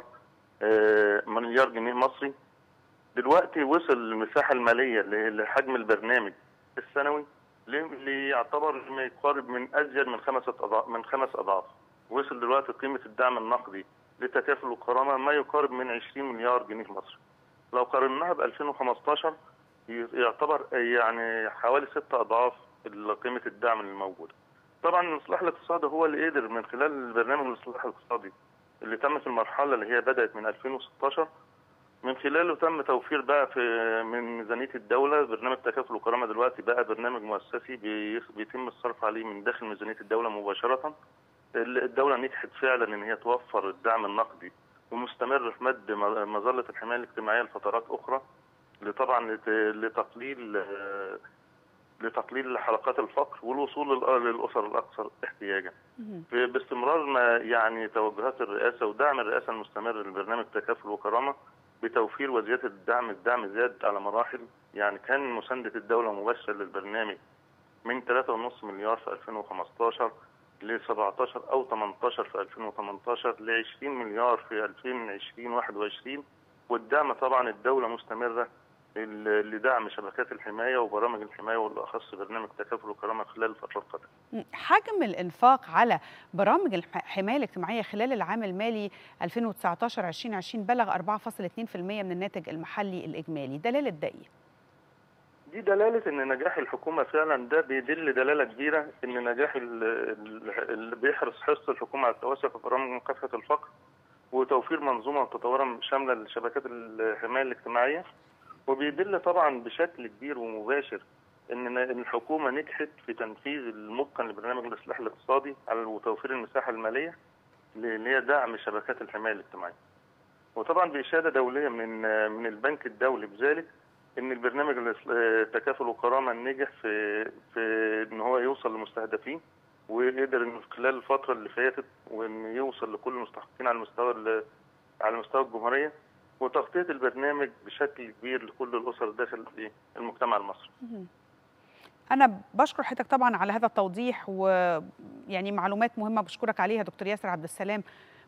مليار جنيه مصري. دلوقتي وصل المساحة المالية لحجم البرنامج السنوي اللي يعتبر ما يقارب من أزيد من 5 أضعاف. وصل دلوقتي قيمة الدعم النقدي لتكافل وكرامة ما يقارب من 20 مليار جنيه مصري. لو قارناها ب 2015 يعتبر يعني حوالي 6 أضعاف قيمة الدعم الموجودة. طبعا الإصلاح الاقتصادي هو اللي قدر من خلال برنامج الإصلاح الاقتصادي اللي تم في المرحلة اللي هي بدأت من 2016، من خلاله تم توفير بقى من ميزانية الدولة. برنامج تكافل وكرامة دلوقتي بقى برنامج مؤسسي بيتم الصرف عليه من داخل ميزانية الدولة مباشرة. الدولة نجحت فعلا ان هي توفر الدعم النقدي ومستمر في مد مظلة الحماية الاجتماعية لفترات اخرى، طبعا لتقليل حلقات الفقر والوصول للأسر الأكثر احتياجا. باستمرار ما يعني توجهات الرئاسة ودعم الرئاسة المستمر لبرنامج تكافل وكرامة بتوفير وزيادة الدعم زاد على مراحل. يعني كان مساندة الدولة مباشرة للبرنامج من 3.5 مليار في 2015 ل 17 أو 18 في 2018 ل 20 مليار في 2020-21. والدعم طبعا الدولة مستمرة لدعم شبكات الحماية وبرامج الحماية والأخص برنامج تكافل وكرامة خلال الفترة القادمة. حجم الإنفاق على برامج الحماية الاجتماعية خلال العام المالي 2019-2020 بلغ 4.2% من الناتج المحلي الإجمالي. دلالة ده إيه؟ دي دلالة ان نجاح الحكومة فعلا، ده بيدل دلالة كبيرة ان نجاح اللي بيحرص حرص الحكومة على التوسع في برامج مكافحة الفقر وتوفير منظومة متطورة شاملة لشبكات الحماية الاجتماعية. وبيدل طبعا بشكل كبير ومباشر ان الحكومة نجحت في تنفيذ المتقن لبرنامج الإصلاح الاقتصادي على توفير المساحة المالية اللي هي دعم شبكات الحماية الاجتماعية. وطبعا بإشادة دولية من البنك الدولي بذلك ان البرنامج تكافل وكرامة نجح في ان هو يوصل لمستهدفيه، وقدر ان خلال الفترة اللي فاتت وان يوصل لكل المستحقين على مستوى الجمهورية، وتغطية البرنامج بشكل كبير لكل الأسر داخل المجتمع المصري. أنا بشكر حضرتك طبعا على هذا التوضيح، ويعني معلومات مهمة بشكرك عليها دكتور ياسر عبد السلام،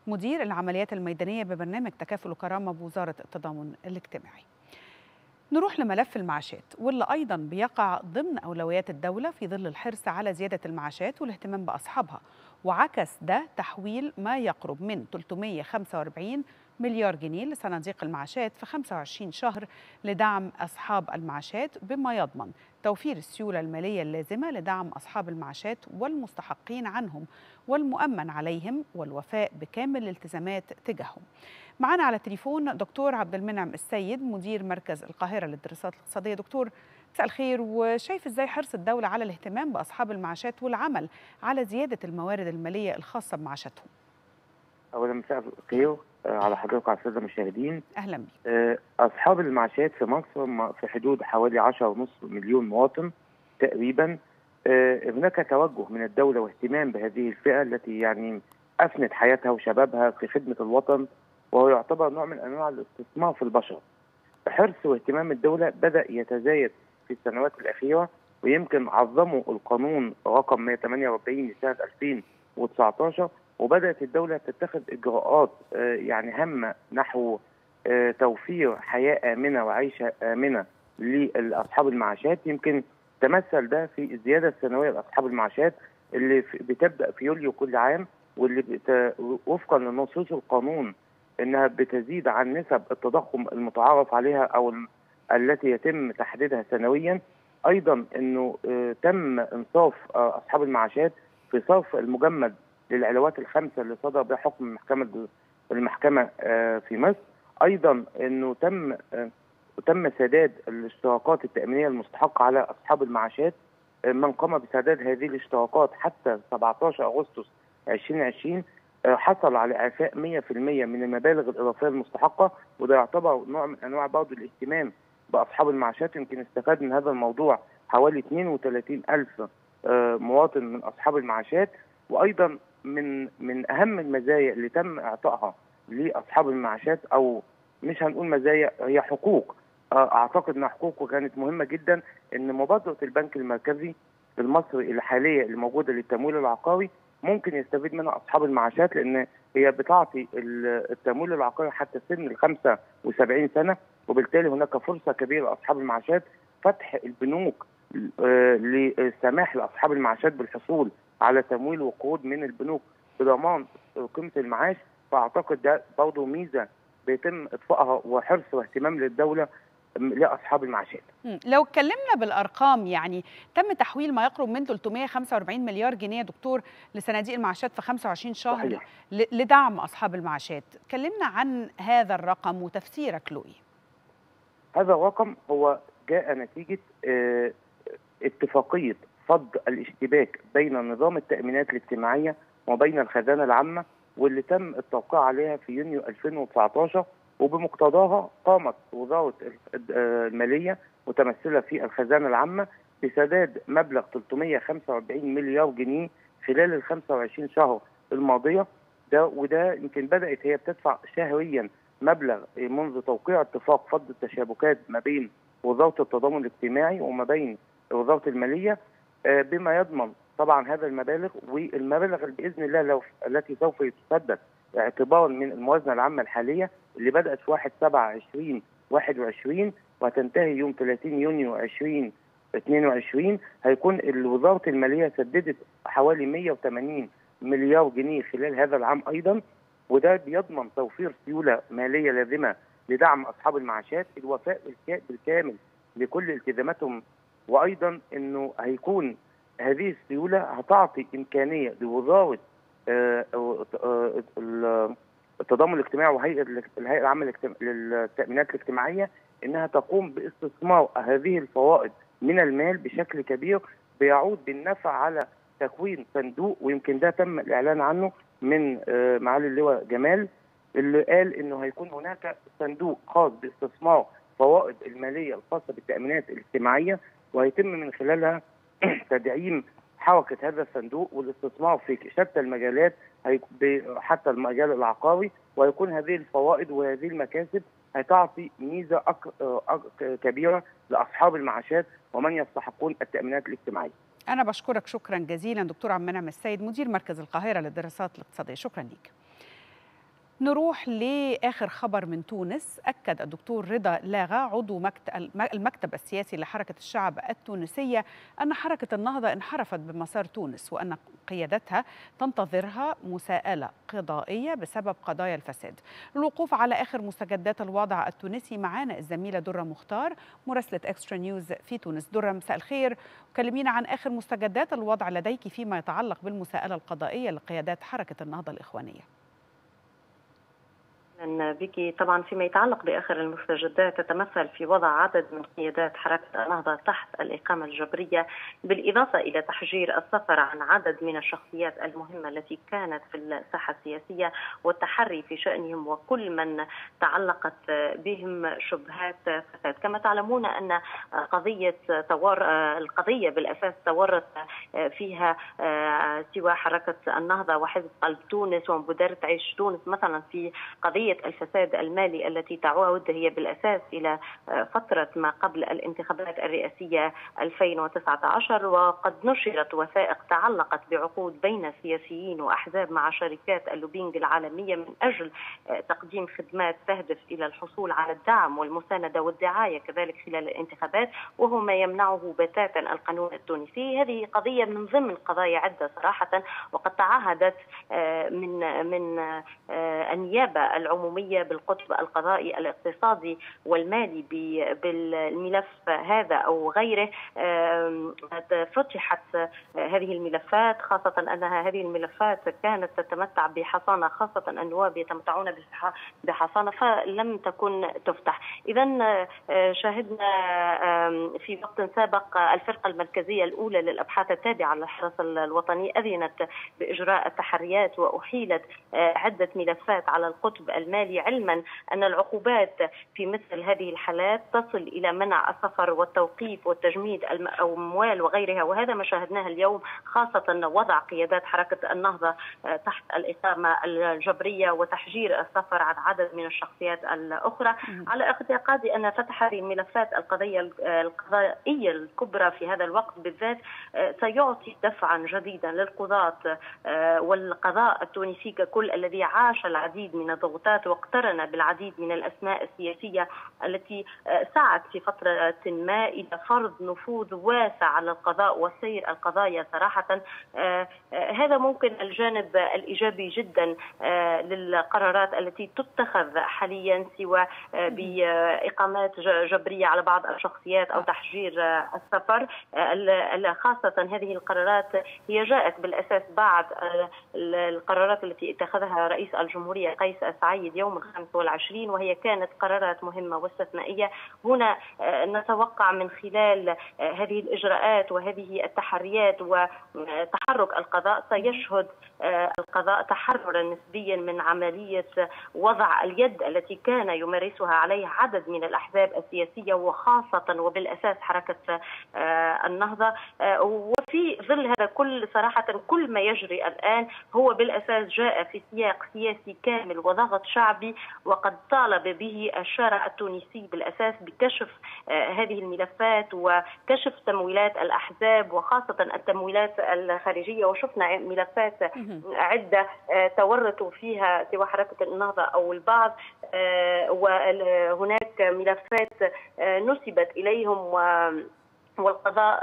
مدير العمليات الميدانية ببرنامج تكافل وكرامة بوزارة التضامن الاجتماعي. نروح لملف المعاشات واللي أيضا بيقع ضمن أولويات الدولة في ظل الحرص على زيادة المعاشات والاهتمام بأصحابها، وعكس ده تحويل ما يقرب من 345 مليار جنيه لصناديق المعاشات في 25 شهر لدعم أصحاب المعاشات، بما يضمن توفير السيولة المالية اللازمة لدعم أصحاب المعاشات والمستحقين عنهم والمؤمن عليهم والوفاء بكامل الالتزامات تجاههم. معنا على التليفون دكتور عبد المنعم السيد مدير مركز القاهرة للدراسات الاقتصادية. دكتور مساء الخير، وشايف ازاي حرص الدولة على الاهتمام بأصحاب المعاشات والعمل على زيادة الموارد المالية الخاصة بمعاشاتهم؟ أولا مساء الخير على حضرتك وعلى السادة المشاهدين. أهلا بك. أصحاب المعاشات في مصر في حدود حوالي 10.5 مليون مواطن تقريبا. هناك توجه من الدولة واهتمام بهذه الفئة التي يعني أفنت حياتها وشبابها في خدمة الوطن، وهو يعتبر نوع من أنواع الاستثمار في البشر. حرص واهتمام الدولة بدأ يتزايد في السنوات الأخيرة، ويمكن عظموا القانون رقم 148 لسنة 2019، وبدأت الدولة تتخذ إجراءات يعني هامة نحو توفير حياة آمنة وعيشة آمنة لأصحاب المعاشات. يمكن تمثل ده في الزيادة السنوية لأصحاب المعاشات اللي بتبدأ في يوليو كل عام، واللي وفقا لنصوص القانون انها بتزيد عن نسب التضخم المتعارف عليها او التي يتم تحديدها سنويا. ايضا انه تم انصاف اصحاب المعاشات في صرف المجمد للعلاوات الخمسه اللي صدر بها حكم المحكمه في مصر. ايضا انه تم سداد الاشتراكات التامينيه المستحقه على اصحاب المعاشات. من قام بسداد هذه الاشتراكات حتى 17 اغسطس 2020 حصل على اعفاء 100% من المبالغ الاضافيه المستحقه، وده يعتبر نوع من انواع برضه الاهتمام باصحاب المعاشات. يمكن استفاد من هذا الموضوع حوالي 32,000 مواطن من اصحاب المعاشات. وايضا من اهم المزايا اللي تم اعطائها لاصحاب المعاشات، او مش هنقول مزايا، هي حقوق. اعتقد انها حقوق وكانت مهمه جدا، ان مبادره البنك المركزي المصري الحاليه اللي موجوده للتمويل العقاري ممكن يستفيد منها اصحاب المعاشات، لان هي بتعطي التمويل العقاري حتى سن ال 75 سنه، وبالتالي هناك فرصه كبيره لاصحاب المعاشات فتح البنوك للسماح لاصحاب المعاشات بالحصول على تمويل وقروض من البنوك بضمان قيمه المعاش. فاعتقد ده برضه ميزه بيتم اطفائها وحرص واهتمام للدوله لاصحاب المعاشات. لو اتكلمنا بالارقام، يعني تم تحويل ما يقرب من 345 مليار جنيه دكتور لصناديق المعاشات في 25 شهر. صحيح. لدعم اصحاب المعاشات. كلمنا عن هذا الرقم وتفسيرك له ايه؟ هذا الرقم هو جاء نتيجه اتفاقيه فض الاشتباك بين نظام التامينات الاجتماعيه وبين الخزانه العامه، واللي تم التوقيع عليها في يونيو 2019، وبمقتضاها قامت وزارة المالية متمثلة في الخزانة العامة بسداد مبلغ 345 مليار جنيه خلال ال 25 شهر الماضية. وده يمكن بدأت هي بتدفع شهريا مبلغ منذ توقيع اتفاق فض التشابكات ما بين وزارة التضامن الاجتماعي وما بين وزارة المالية، بما يضمن طبعا هذا المبالغ والمبالغ بإذن الله التي سوف تسدد اعتبارا من الموازنة العامة الحالية اللي بدأت في 1/7/2021 وهتنتهي يوم 30 يونيو 2022. هيكون وزارة المالية سددت حوالي 180 مليار جنيه خلال هذا العام أيضا، وده بيضمن توفير سيولة مالية لازمة لدعم أصحاب المعاشات، الوفاء بالكامل لكل التزاماتهم. وأيضا أنه هيكون هذه السيولة هتعطي إمكانية لوزارة التضامن الاجتماعي الهيئة العامة للتأمينات الاجتماعية انها تقوم باستثمار هذه الفوائد من المال بشكل كبير بيعود بالنفع على تكوين صندوق. ويمكن ده تم الاعلان عنه من معالي اللواء جمال، اللي قال انه هيكون هناك صندوق خاص باستثمار فوائد المالية الخاصة بالتأمينات الاجتماعية، وهيتم من خلالها تدعيم حركة هذا الصندوق والاستثمار في شتى المجالات حتى المجال العقاري. ويكون هذه الفوائد وهذه المكاسب هتعطي ميزة كبيرة لأصحاب المعاشات ومن يستحقون التأمينات الاجتماعية. أنا بشكرك شكرا جزيلا دكتور عبد المنعم السيد مدير مركز القاهرة للدراسات الاقتصادية. شكرا لك. نروح لآخر خبر من تونس. أكد الدكتور رضا لاغا عضو المكتب السياسي لحركة الشعب التونسية أن حركة النهضة انحرفت بمسار تونس، وأن قيادتها تنتظرها مساءلة قضائية بسبب قضايا الفساد. الوقوف على آخر مستجدات الوضع التونسي معانا الزميلة درة مختار مراسلة إكسترا نيوز في تونس. درة، مساء الخير، كلمينا عن آخر مستجدات الوضع لديك فيما يتعلق بالمساءلة القضائية لقيادات حركة النهضة الإخوانية. بك طبعا فيما يتعلق بآخر المستجدات تتمثل في وضع عدد من قيادات حركة النهضة تحت الإقامة الجبرية، بالإضافة إلى تحجير السفر عن عدد من الشخصيات المهمة التي كانت في الساحة السياسية والتحري في شأنهم وكل من تعلقت بهم شبهات فساد. كما تعلمون أن القضية بالأساس تورط فيها سوى حركة النهضة وحزب قلب تونس ومبادرة عيش تونس مثلا في قضية الفساد المالي التي تعود هي بالأساس إلى فترة ما قبل الانتخابات الرئاسية 2019، وقد نشرت وثائق تعلقت بعقود بين سياسيين وأحزاب مع شركات اللوبينج العالمية من أجل تقديم خدمات تهدف إلى الحصول على الدعم والمساندة والدعاية كذلك خلال الانتخابات، وهو ما يمنعه بتاتا القانون التونسي. هذه قضية من ضمن قضايا عدة صراحة، وقد تعهدت من النيابة العمومية بالقطب القضائي الاقتصادي والمالي بالملف هذا أو غيره. فتحت هذه الملفات، خاصة أنها هذه الملفات كانت تتمتع بحصانة، خاصة النواب يتمتعون بحصانة فلم تكن تفتح. إذا شاهدنا في وقت سابق الفرقة المركزية الأولى للأبحاث التابعة للحرس الوطني أذنت بإجراء التحريات وأحيلت عدة ملفات على القطب المالي، علما أن العقوبات في مثل هذه الحالات تصل إلى منع السفر والتوقيف والتجميد الأموال وغيرها. وهذا ما شاهدناه اليوم، خاصة وضع قيادات حركة النهضة تحت الإقامة الجبرية وتحجير السفر عن عدد من الشخصيات الأخرى. على اعتقادي أن فتح هذه الملفات القضائية الكبرى في هذا الوقت بالذات سيعطي دفعا جديدا للقضاة والقضاء التونسي ككل، الذي عاش العديد من الضغوطات واقترن بالعديد من الأسماء السياسية التي سعت في فترة ما إلى فرض نفوذ واسع على القضاء وسير القضايا صراحة. هذا ممكن الجانب الإيجابي جدا للقرارات التي تتخذ حاليا، سوى بإقامات جبرية على بعض الشخصيات أو تحجير السفر. خاصة هذه القرارات هي جاءت بالأساس بعد القرارات التي اتخذها رئيس الجمهورية قيس سعيد يوم 25، وهي كانت قرارات مهمة واستثنائية. هنا نتوقع من خلال هذه الإجراءات وهذه التحريات وتحرك القضاء سيشهد القضاء تحررا نسبيا من عملية وضع اليد التي كان يمارسها عليه عدد من الأحزاب السياسية وخاصة وبالأساس حركة النهضة. وفي ظل هذا كل صراحة كل ما يجري الآن هو بالأساس جاء في سياق سياسي كامل وضغط شعبي، وقد طالب به الشارع التونسي بالأساس بكشف هذه الملفات وكشف تمويلات الأحزاب وخاصة التمويلات الخارجية. وشفنا ملفات عدة تورطوا فيها سوى حركة النهضة أو البعض، وهناك ملفات نسبت إليهم والقضاء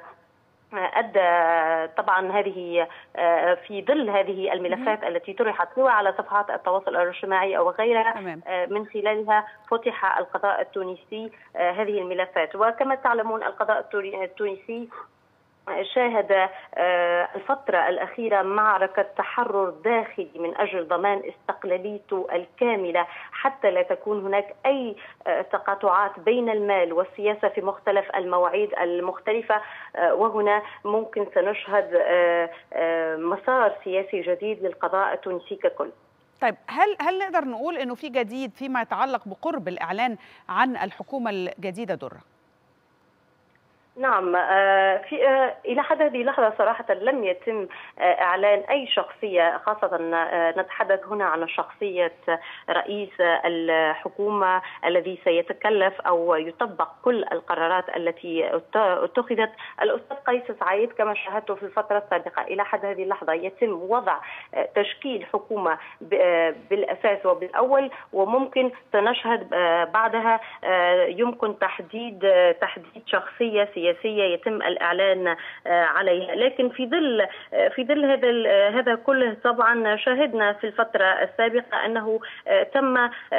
أدى طبعا هذه في ظل هذه الملفات التي طرحت سواء على صفحات التواصل الاجتماعي أو غيرها، من خلالها فتح القضاء التونسي هذه الملفات. وكما تعلمون القضاء التونسي شاهد الفترة الأخيرة معركة تحرر داخلي من أجل ضمان استقلاليته الكاملة حتى لا تكون هناك أي تقاطعات بين المال والسياسة في مختلف المواعيد المختلفة. وهنا ممكن سنشهد مسار سياسي جديد للقضاء التونسي ككل. طيب، هل نقدر نقول أنه في جديد فيما يتعلق بقرب الإعلان عن الحكومة الجديدة درة؟ نعم، إلى حد هذه اللحظة صراحة لم يتم إعلان أي شخصية، خاصة نتحدث هنا عن شخصية رئيس الحكومة الذي سيتكلف أو يطبق كل القرارات التي اتخذت. الأستاذ قيس سعيد كما شاهدته في الفترة السابقة إلى حد هذه اللحظة يتم وضع تشكيل حكومة بالأساس وبالأول، وممكن سنشهد بعدها يمكن تحديد شخصية سياسية يتم الإعلان عليها. لكن في ظل هذا كله طبعا شاهدنا في الفترة السابقة أنه تم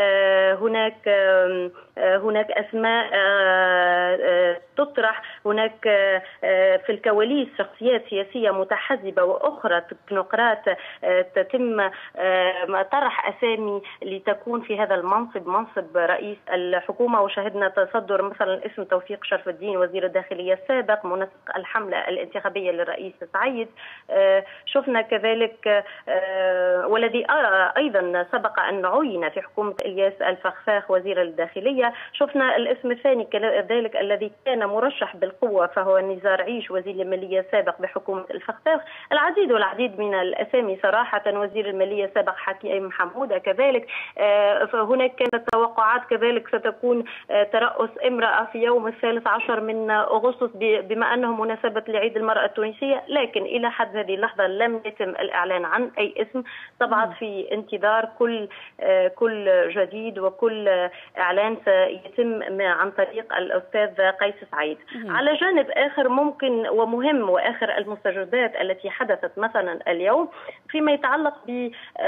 هناك أسماء تطرح، هناك في الكواليس شخصيات سياسية متحزبة وأخرى تكنوقراط تتم طرح أسامي لتكون في هذا المنصب، منصب رئيس الحكومة. وشاهدنا تصدر مثلا اسم توفيق شرف الدين وزير الداخلية السابق منسق الحملة الانتخابية للرئيس سعيد. شفنا كذلك والذي أيضا سبق أن عين في حكومة إلياس الفخفاخ وزير الداخلية. شفنا الاسم الثاني كذلك الذي كان مرشح بالقوة فهو نزار عيش وزير المالية السابق بحكومة الفخفاخ. العديد والعديد من الأسامي صراحة، وزير المالية السابق حكيم حمودة كذلك. فهناك كانت توقعات كذلك ستكون ترأس امرأة في يوم 13 من أغسطس بما أنه مناسبة لعيد المرأة التونسية، لكن إلى حد هذه اللحظة لم يتم الإعلان عن أي اسم. طبعا في انتظار كل جديد وكل إعلان سيتم عن طريق الأستاذ قيس سعيد. على جانب آخر ممكن ومهم وآخر المستجدات التي حدثت مثلا اليوم فيما يتعلق ب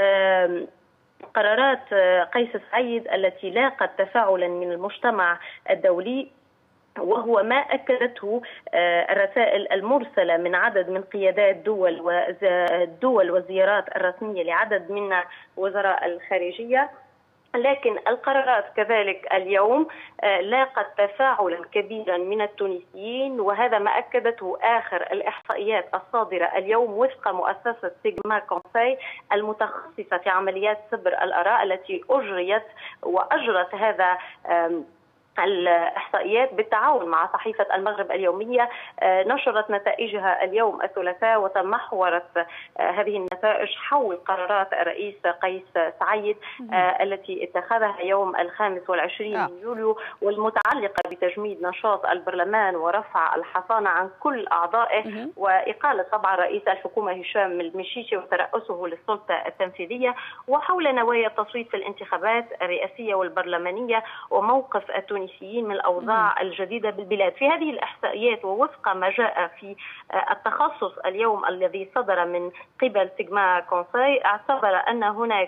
قرارات قيس سعيد التي لاقت تفاعلا من المجتمع الدولي، وهو ما أكدته الرسائل المرسلة من عدد من قيادات الدول والزيارات الرسمية لعدد من وزراء الخارجية. لكن القرارات كذلك اليوم لاقت تفاعلا كبيرا من التونسيين، وهذا ما أكدته آخر الإحصائيات الصادرة اليوم وفق مؤسسة سيجما كونساي المتخصصة في عمليات سبر الآراء التي أجرت هذا الإحصائيات بالتعاون مع صحيفة المغرب اليومية. نشرت نتائجها اليوم الثلاثاء، وتمحورت هذه النتائج حول قرارات الرئيس قيس سعيد التي اتخذها يوم 25 من يوليو، والمتعلقة بتجميد نشاط البرلمان ورفع الحصانة عن كل أعضائه، وإقالة طبعا رئيس الحكومة هشام المشيشي وترأسه للسلطة التنفيذية، وحول نوايا التصويت في الانتخابات الرئاسية والبرلمانية وموقف التونسيين من الأوضاع الجديدة بالبلاد. في هذه الإحصائيات ووفق ما جاء في التخصص اليوم الذي صدر من قبل سيجما كونساي، اعتبر أن هناك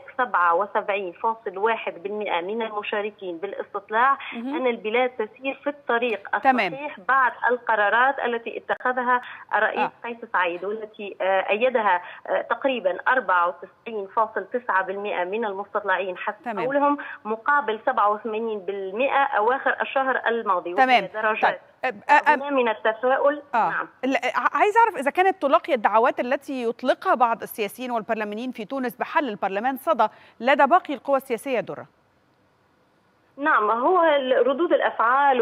77.1% من المشاركين بالاستطلاع أن البلاد تسير في الطريق الصحيح بعد القرارات التي اتخذها الرئيس قيس سعيد، والتي أيدها تقريبا 94.9% من المستطلعين حسب قولهم، مقابل 87% أواخر الشهر الماضي. تمام. درجات من التفاؤل. نعم. عايز أعرف إذا كانت تلاقي الدعوات التي يطلقها بعض السياسيين والبرلمانيين في تونس بحل البرلمان صدى لدى باقي القوى السياسية درة؟ نعم، هو ردود الأفعال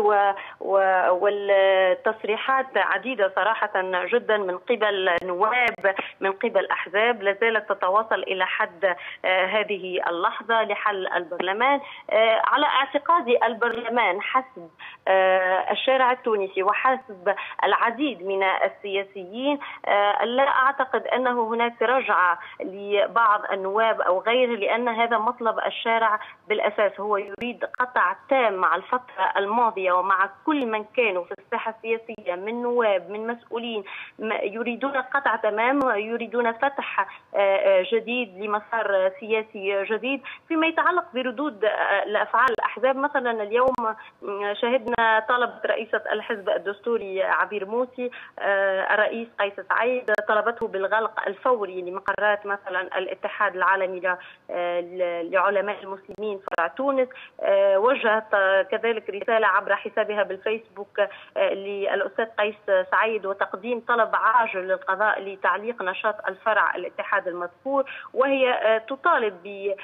والتصريحات عديدة صراحة جدا من قبل نواب، من قبل أحزاب، لازالت تتواصل إلى حد هذه اللحظة لحل البرلمان. على اعتقادي البرلمان حسب الشارع التونسي وحسب العديد من السياسيين لا أعتقد أنه هناك رجعة لبعض النواب أو غيره، لأن هذا مطلب الشارع بالأساس. هو يريد قطع تام مع الفترة الماضية ومع كل من كانوا في الساحة السياسية من نواب من مسؤولين، يريدون قطع تمام، يريدون فتح جديد لمسار سياسي جديد. فيما يتعلق بردود الأفعال الأحزاب، مثلا اليوم شهدنا طلبة رئيسة الحزب الدستوري عبير موسي الرئيس قيس سعيد، طلبته بالغلق الفوري لمقرات مثلا الاتحاد العالمي لعلماء المسلمين فرع تونس. وجهت كذلك رسالة عبر حسابها بالفيسبوك للأستاذ قيس سعيد وتقديم طلب عاجل للقضاء لتعليق نشاط الفرع الاتحاد المذكور، وهي تطالب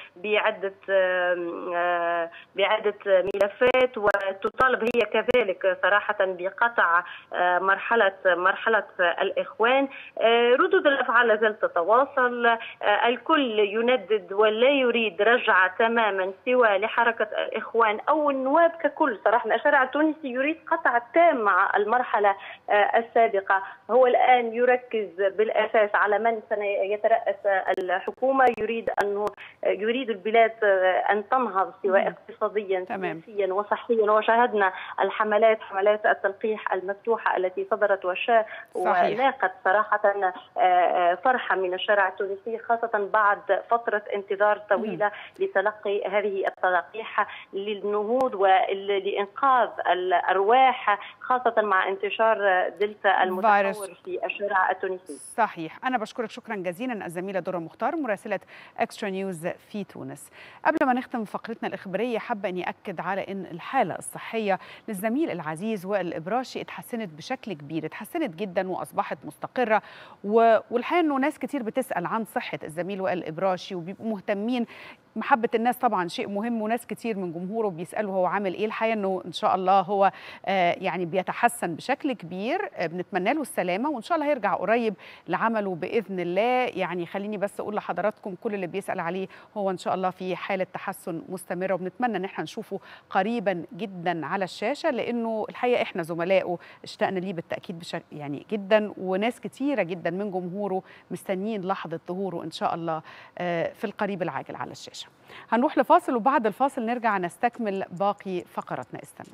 بعدة ملفات، وتطالب هي كذلك صراحة بقطع مرحلة الإخوان. ردود الأفعال لا زالت تتواصل، الكل يندد ولا يريد رجعة تماما سوى لحركة الإخوان أو النواب ككل. صراحة الشارع التونسي يريد قطع تام مع المرحلة السابقة. هو الآن يركز بالأساس على من سيترأس الحكومة، يريد البلاد أن تنهض سواء اقتصاديا سياسيا وصحيا. وشاهدنا حملات التلقيح المفتوحة التي صدرت ولاقت صراحة فرحة من الشارع التونسي، خاصة بعد فترة انتظار طويلة لتلقي هذه التلقيح للنهوض ولإنقاذ الأرواح، خاصة مع انتشار دلتا المتطور في الشارع التونسي. صحيح. أنا بشكرك شكرا جزيلا الزميلة درة مختار مراسلة إكسترا نيوز في تونس. قبل ما نختم فقرتنا الإخبارية حابة أني أكد على أن الحالة الصحية للزميل العزيز وائل الإبراشي اتحسنت بشكل كبير، اتحسنت جدا وأصبحت مستقرة. والحقيقة أنه ناس كتير بتسأل عن صحة الزميل وائل الإبراشي وبيبقوا مهتمين. محبة الناس طبعا شيء مهم، وناس كتير من جمهوره بيسألوا هو عامل ايه. الحقيقة انه ان شاء الله هو يعني بيتحسن بشكل كبير، بنتمنى له السلامة وان شاء الله هيرجع قريب لعمله بإذن الله. يعني خليني بس اقول لحضراتكم كل اللي بيسأل عليه هو ان شاء الله في حالة تحسن مستمرة، وبنتمنى ان احنا نشوفه قريبا جدا على الشاشة، لانه الحقيقة احنا زملائه اشتقنا ليه بالتأكيد يعني جدا، وناس كتيرة جدا من جمهوره مستنيين لحظة ظهوره ان شاء الله في القريب العاجل على الشاشة. هنروح لفاصل وبعد الفاصل نرجع نستكمل باقي فقراتنا. استنونا.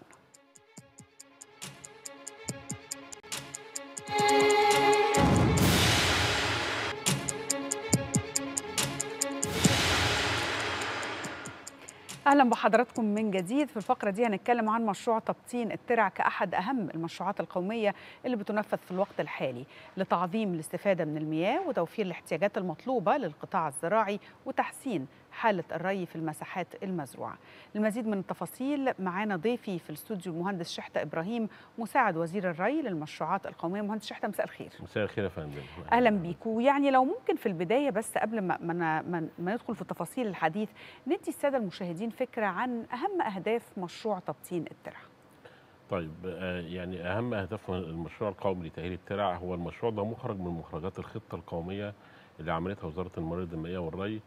أهلا بحضراتكم من جديد. في الفقرة دي هنتكلم عن مشروع تبطين الترع كأحد أهم المشروعات القومية اللي بتنفذ في الوقت الحالي لتعظيم الاستفادة من المياه وتوفير الاحتياجات المطلوبة للقطاع الزراعي وتحسين حالة الري في المساحات المزروعة. للمزيد من التفاصيل معانا ضيفي في الاستوديو المهندس شحتة إبراهيم مساعد وزير الري للمشروعات القومية. مهندس شحتة مساء الخير. مساء الخير يا فندم. أهلا بيكم. يعني لو ممكن في البداية بس قبل ما ندخل في تفاصيل الحديث ندي السادة المشاهدين فكرة عن أهم أهداف مشروع تبطين الترع. طيب يعني أهم أهداف المشروع القومي لتأهيل الترع هو المشروع ده مخرج من مخرجات الخطة القومية اللي عملتها وزارة الموارد المائية والري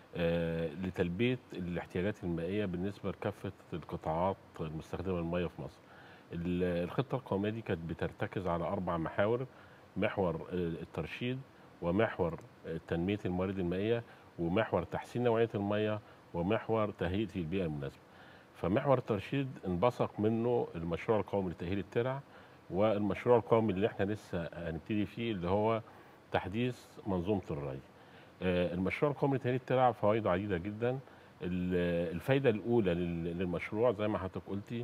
لتلبية الاحتياجات المائية بالنسبة لكافة القطاعات المستخدمة للمياه في مصر. الخطة القومية دي كانت بترتكز على 4 محاور: محور الترشيد، ومحور تنمية الموارد المائية، ومحور تحسين نوعية المياه، ومحور تهيئة البيئة المناسبة. فمحور الترشيد انبثق منه المشروع القومي لتأهيل الترع، والمشروع القومي اللي احنا لسه هنبتدي فيه اللي هو تحديث منظومة الري. المشروع القومي لتأهيل الترع فوائده عديدة جدا. الفايدة الأولى للمشروع زي ما حضرتك قلتي،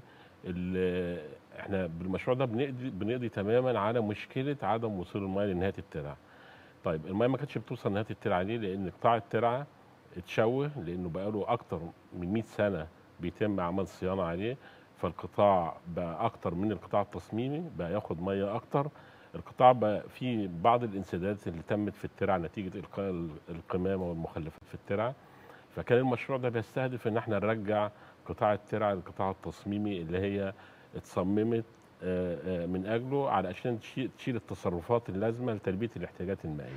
احنا بالمشروع ده بنقضي تماما على مشكلة عدم وصول المياه لنهاية الترع. طيب المياه ما كانتش بتوصل لنهاية الترع ليه؟ لأن قطاع الترع اتشوه، لأنه بقاله أكتر من 100 سنة بيتم عمل صيانة عليه، فالقطاع بقى أكتر من القطاع التصميمي، بقى ياخد مياه أكتر. القطاع بقى فيه بعض الانسدادات اللي تمت في الترع نتيجة إلقاء القمامة والمخلفات في الترع. فكان المشروع ده بيستهدف ان احنا نرجع قطاع الترع للقطاع التصميمي اللي هي اتصممت من اجله علشان تشيل التصرفات اللازمه لتلبيه الاحتياجات المائيه.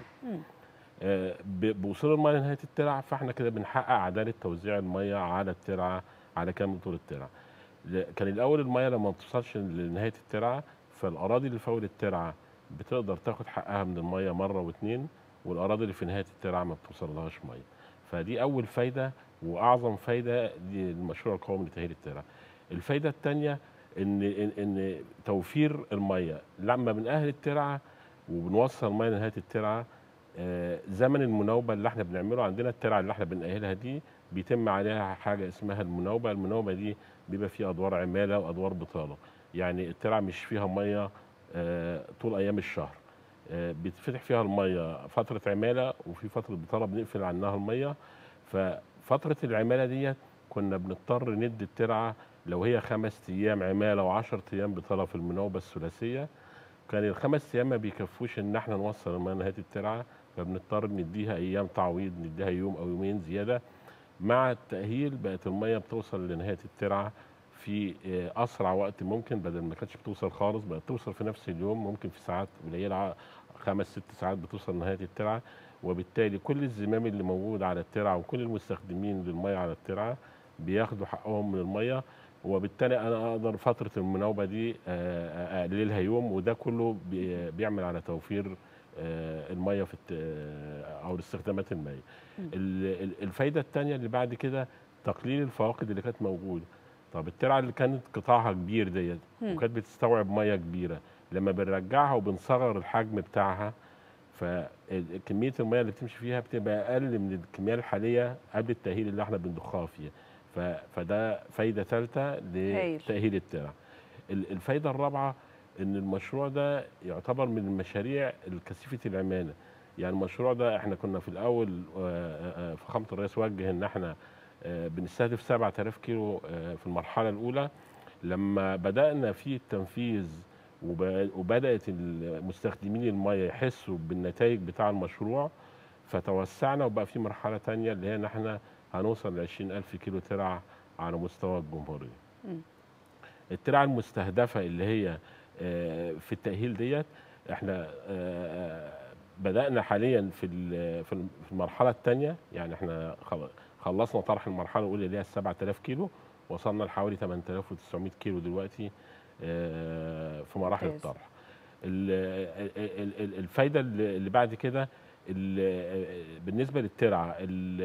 بوصول المياه لنهايه الترع فاحنا كده بنحقق عداله توزيع المياه على الترعه على كامل طول الترعه. كان الاول المياه لما ما بتوصلش لنهايه الترعه فالاراضي اللي فوق الترعه بتقدر تاخد حقها من المياه مره واثنين، والاراضي اللي في نهايه الترعه ما بتوصلهاش مياه. فدي أول فايدة وأعظم فايدة للمشروع القومي لتأهيل الترع. الفايدة الثانية إن توفير المياه لما بنأهل الترعة وبنوصل المياه لنهاية الترعة، زمن المناوبة اللي احنا بنعمله عندنا الترعة اللي احنا بنأهلها دي بيتم عليها حاجة اسمها المناوبة. المناوبة دي بيبقى فيها أدوار عمالة وأدوار بطالة، يعني الترعة مش فيها مياه طول أيام الشهر، بيتفتح فيها المية فترة عمالة وفي فترة بطالة بنقفل عنها المية. ففترة العمالة دي كنا بنضطر ندي الترعه لو هي 5 ايام عماله و10 ايام بطلب في المناوبه الثلاثيه، كان ال5 ايام ما بيكفوش ان احنا نوصل الميه لنهايه الترعه، فبنضطر نديها ايام تعويض، نديها يوم او يومين زياده. مع التاهيل بقت الميه بتوصل لنهايه الترعه في اسرع وقت ممكن، بدل ما كانتش بتوصل خالص بقت توصل في نفس اليوم، ممكن في ساعات قليله 5 6 ساعات بتوصل لنهايه الترعه. وبالتالي كل الزمام اللي موجود على الترعه وكل المستخدمين للميه على الترعه بياخدوا حقهم من الميه، وبالتالي انا اقدر فتره المناوبه دي اقللها يوم، وده كله بيعمل على توفير الميه في او الاستخدامات المائيه. الفايده الثانيه اللي بعد كده تقليل الفواقد اللي كانت موجوده. طب الترعه اللي كانت قطاعها كبير ديت وكانت بتستوعب ميه كبيره، لما بنرجعها وبنصغر الحجم بتاعها، فكميه الميه اللي بتمشي فيها بتبقى اقل من الكميه الحاليه قبل التاهيل اللي احنا بنضخها فيها. فده فايده ثالثه لتاهيل الترع. الفايده الرابعه ان المشروع ده يعتبر من المشاريع الكثيفه العماله. يعني المشروع ده احنا كنا في الاول فخامه الرئيس وجه ان احنا بنستهدف 7000 كيلو في المرحله الاولى. لما بدانا في التنفيذ وبدات المستخدمين الميه يحسوا بالنتائج بتاع المشروع، فتوسعنا وبقى في مرحله ثانيه اللي هي ان احنا هنوصل ل 20000 كيلو ترع على مستوى الجمهوريه. الترع المستهدفه اللي هي في التاهيل ديت احنا بدانا حاليا في المرحله الثانيه، يعني احنا خلصنا طرح المرحله الاولى اللي هي 7000 كيلو، وصلنا لحوالي 8900 كيلو دلوقتي في مراحل الطرح. الفايده اللي بعد كده بالنسبه للترعه،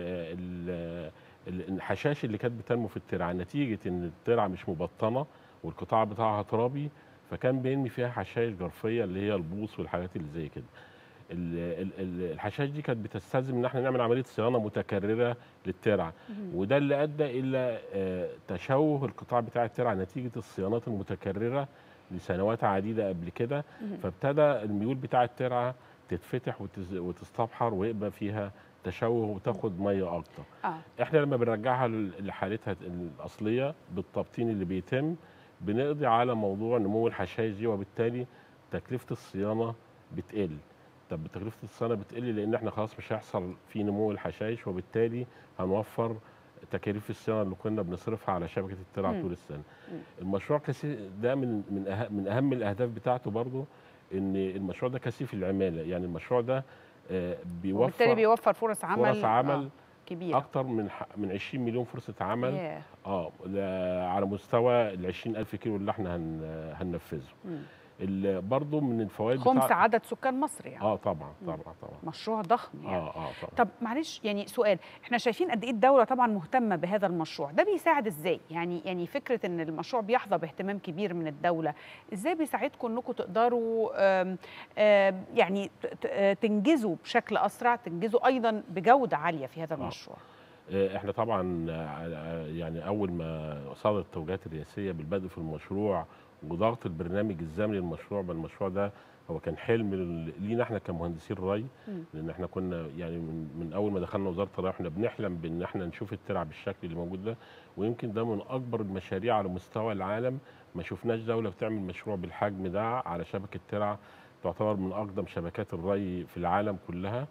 الحشائش اللي كانت بتنمو في الترعه نتيجه ان الترعه مش مبطنه والقطاع بتاعها ترابي، فكان بينمي فيها حشائش جرفيه اللي هي البوص والحاجات اللي زي كده. الحشائش دي كانت بتستلزم ان احنا نعمل عمليه صيانه متكرره للترعه، وده اللي ادى الى تشوه القطاع بتاع الترعه نتيجه الصيانات المتكرره لسنوات عديده قبل كده. فابتدى الميول بتاع الترعه تتفتح وتستبحر ويبقى فيها تشوه وتاخد ميه اكتر. احنا لما بنرجعها لحالتها الاصليه بالتبطين اللي بيتم، بنقضي على موضوع نمو الحشائش دي، وبالتالي تكلفه الصيانه بتقل. طب تكلفه الصيانه بتقل لان احنا خلاص مش هيحصل في نمو الحشائش، وبالتالي هنوفر تكاليف الصيانه اللي كنا بنصرفها على شبكه الترع طول السنه. المشروع ده من اهم الاهداف بتاعته برضو ان المشروع ده كثيف العماله. يعني المشروع ده وبالتالي بيوفر فرص عمل كبيره اكتر من 20 مليون فرصه عمل على مستوى ال 20000 كيلو اللي احنا هننفذه. برضه من الفوائد خمس عدد سكان مصر يعني. طبعا. مشروع ضخم يعني. طبعا. طب معلش يعني سؤال، احنا شايفين قد ايه الدوله طبعا مهتمه بهذا المشروع، ده بيساعد ازاي؟ يعني فكره ان المشروع بيحظى باهتمام كبير من الدوله، ازاي بيساعدكم انكم تقدروا يعني تنجزوا بشكل اسرع، تنجزوا ايضا بجوده عاليه في هذا المشروع؟ احنا طبعا يعني اول ما صدرت التوجيهات الرئاسيه بالبدء في المشروع وضغط البرنامج الزمني للمشروع، المشروع ده هو كان حلم لينا احنا كمهندسين ري، لان احنا كنا يعني من اول ما دخلنا وزاره الري احنا بنحلم بان احنا نشوف الترع بالشكل اللي موجود ده، ويمكن ده من اكبر المشاريع على مستوى العالم. ما شفناش دوله بتعمل مشروع بالحجم ده على شبكه ترع تعتبر من اقدم شبكات الري في العالم كلها.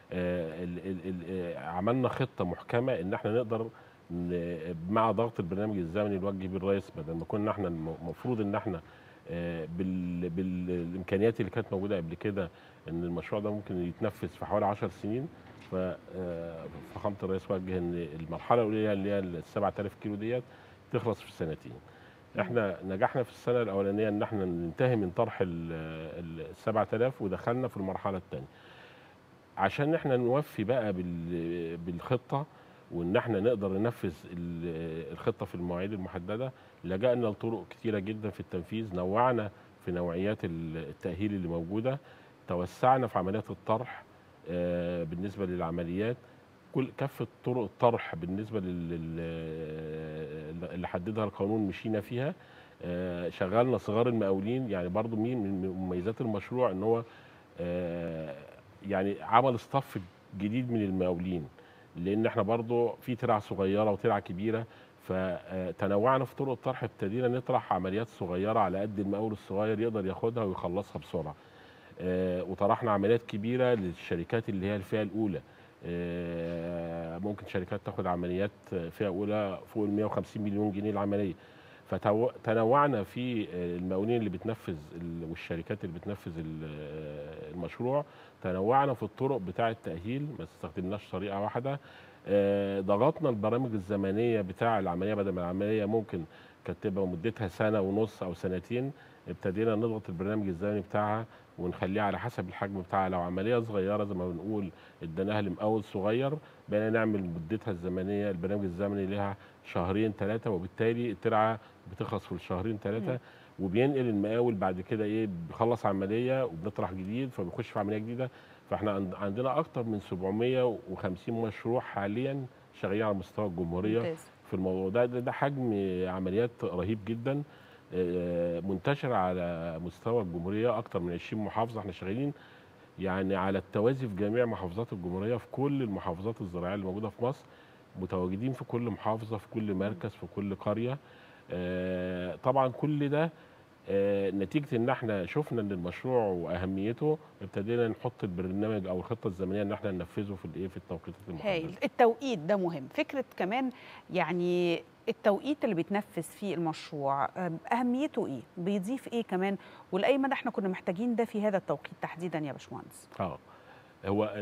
عملنا خطه محكمه ان احنا نقدر مع ضغط البرنامج الزمني نوجه بيه الرئيس، بدل ما كنا احنا المفروض ان احنا بالامكانيات اللي كانت موجوده قبل كده ان المشروع ده ممكن يتنفذ في حوالي 10 سنين. ففخامه الرئيس وجه ان المرحله الاولى اللي هي ال 7000 كيلو ديت تخلص في سنتين. احنا نجحنا في السنه الاولانيه ان احنا ننتهي من طرح ال 7000 ودخلنا في المرحله الثانيه. عشان احنا نوفي بقى بالخطه وان احنا نقدر ننفذ الخطه في المواعيد المحدده، لجأنا لطرق كتيره جدا في التنفيذ. نوعنا في نوعيات التأهيل اللي موجوده، توسعنا في عمليات الطرح بالنسبه للعمليات، كل كافه طرق الطرح بالنسبه اللي حددها القانون مشينا فيها. شغلنا صغار المقاولين، يعني برضو من مميزات المشروع ان هو يعني عمل اصطف جديد من المقاولين، لان احنا برضو في ترع صغيره وترع كبيره، فتنوعنا في طرق الطرح، ابتدينا نطرح عمليات صغيره على قد المقاول الصغير يقدر ياخدها ويخلصها بسرعه. وطرحنا عمليات كبيره للشركات اللي هي الفئه الاولى. ممكن شركات تاخد عمليات فئه اولى فوق ال 150 مليون جنيه العمليه. فتنوعنا في المقاولين اللي بتنفذ والشركات اللي بتنفذ المشروع، تنوعنا في الطرق بتاع التأهيل، ما استخدمناش طريقة واحدة. ضغطنا البرامج الزمنية بتاع العملية، بدل ما العملية ممكن كانت تبقى مدتها سنة ونص أو سنتين، ابتدينا نضغط البرنامج الزمني بتاعها ونخليه على حسب الحجم بتاعها. لو عملية صغيرة زي ما بنقول اديناها لمقاول صغير، بقينا نعمل مدتها الزمنية البرنامج الزمني لها شهرين 3، وبالتالي الترعة بتخلص في الشهرين 3 وبينقل المقاول بعد كده بيخلص عمليه وبنطرح جديد فبنخش في عمليه جديده. فاحنا عندنا اكتر من 750 مشروع حاليا شغالين على مستوى الجمهوريه في الموضوع ده حجم عمليات رهيب جدا، منتشر على مستوى الجمهوريه اكتر من 20 محافظه. احنا شغالين يعني على التوازي في جميع محافظات الجمهوريه، في كل المحافظات الزراعيه اللي موجوده في مصر، متواجدين في كل محافظه، في كل مركز، في كل قريه. طبعا كل ده نتيجه ان احنا شفنا ان المشروع واهميته، ابتدينا نحط البرنامج او الخطه الزمنيه ان احنا ننفذه في التوقيتات المحدده. هايل. التوقيت ده مهم، فكره كمان يعني التوقيت اللي بيتنفذ فيه المشروع اهميته ايه؟ بيضيف ايه كمان؟ ولاي مدى احنا كنا محتاجين ده في هذا التوقيت تحديدا يا باشمهندس؟ هو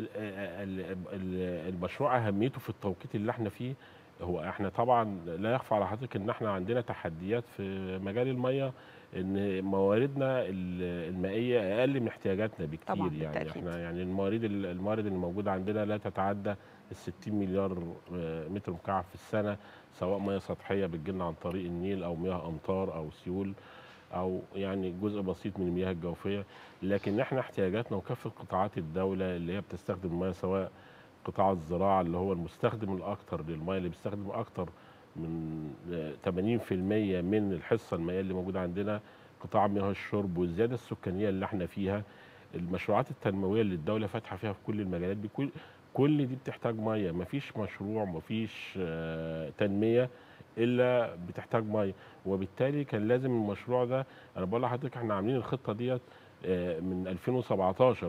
المشروع اهميته في التوقيت اللي احنا فيه. هو احنا طبعا لا يخفى على حضرتك ان احنا عندنا تحديات في مجال الميه، ان مواردنا المائيه اقل من احتياجاتنا بكتير. طبعاً يعني بالتأكيد. احنا يعني الموارد اللي موجوده عندنا لا تتعدى ال 60 مليار متر مكعب في السنه، سواء ميه سطحيه بتجيلنا عن طريق النيل او مياه امطار او سيول او يعني جزء بسيط من المياه الجوفيه. لكن احنا احتياجاتنا وكافه قطاعات الدوله اللي هي بتستخدم الميه، سواء قطاع الزراعه اللي هو المستخدم الاكثر للميه، اللي بيستخدم اكثر من 80% من الحصه المائيه اللي موجوده عندنا، قطاع مياه الشرب والزياده السكانيه اللي احنا فيها، المشروعات التنمويه اللي الدوله فاتحه فيها في كل المجالات دي، كل دي بتحتاج ميه. مفيش مشروع، مفيش تنميه الا بتحتاج ميه. وبالتالي كان لازم المشروع ده، انا بقول لحضرتك احنا عاملين الخطه ديت من 2017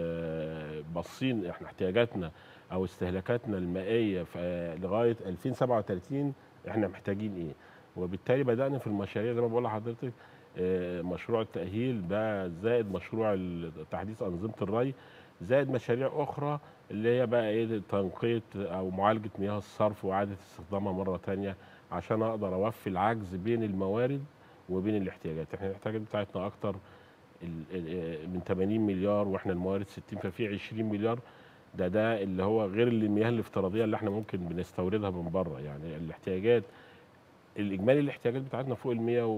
باصين احنا احتياجاتنا او استهلاكاتنا المائيه لغايه 2037 احنا محتاجين ايه. وبالتالي بدانا في المشاريع زي ما بقول لحضرتك، مشروع التاهيل ده زائد مشروع تحديث انظمه الري، زائد مشاريع اخرى اللي هي بقى تنقيه او معالجه مياه الصرف واعاده استخدامها مره ثانيه، عشان اقدر اوفي العجز بين الموارد وبين الاحتياجات. احنا الاحتياجات بتاعتنا اكتر من 80 مليار واحنا الموارد 60، ففي 20 مليار ده اللي هو غير المياه الافتراضيه اللي احنا ممكن بنستوردها من بره. يعني الاحتياجات الاجمالي الاحتياجات بتاعتنا فوق ال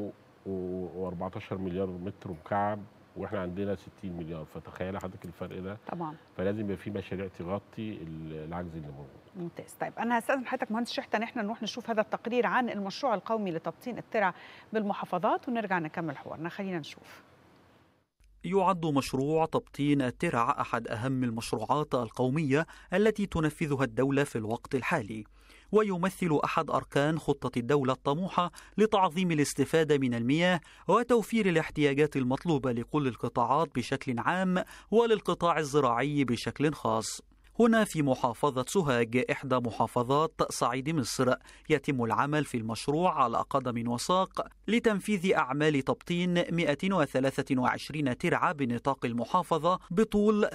114 مليار متر مكعب واحنا عندنا 60 مليار، فتخيل حضرتك الفرق ده. طبعا فلازم يبقى في مشاريع تغطي العجز اللي موجود. ممتاز. طيب انا هستاذن حضرتك مهندس شحته ان احنا نروح نشوف هذا التقرير عن المشروع القومي لتبطين الترع بالمحافظات ونرجع نكمل حوارنا. خلينا نشوف. يعد مشروع تبطين الترع أحد أهم المشروعات القومية التي تنفذها الدولة في الوقت الحالي، ويمثل أحد أركان خطة الدولة الطموحة لتعظيم الاستفادة من المياه وتوفير الاحتياجات المطلوبة لكل القطاعات بشكل عام وللقطاع الزراعي بشكل خاص. هنا في محافظة سوهاج، إحدى محافظات صعيد مصر، يتم العمل في المشروع على قدم وساق لتنفيذ أعمال تبطين 123 ترعة بنطاق المحافظة بطول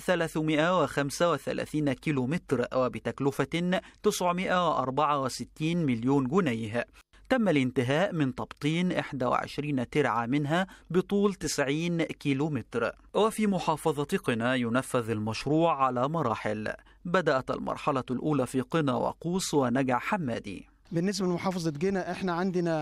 335 كيلومتر وبتكلفة 964 مليون جنيه. تم الانتهاء من تبطين 21 ترعة منها بطول 90 كيلومتر. وفي محافظة قنا ينفذ المشروع على مراحل، بدأت المرحلة الأولى في قنا وقوس ونجع حمادي. بالنسبة لمحافظة قنا احنا عندنا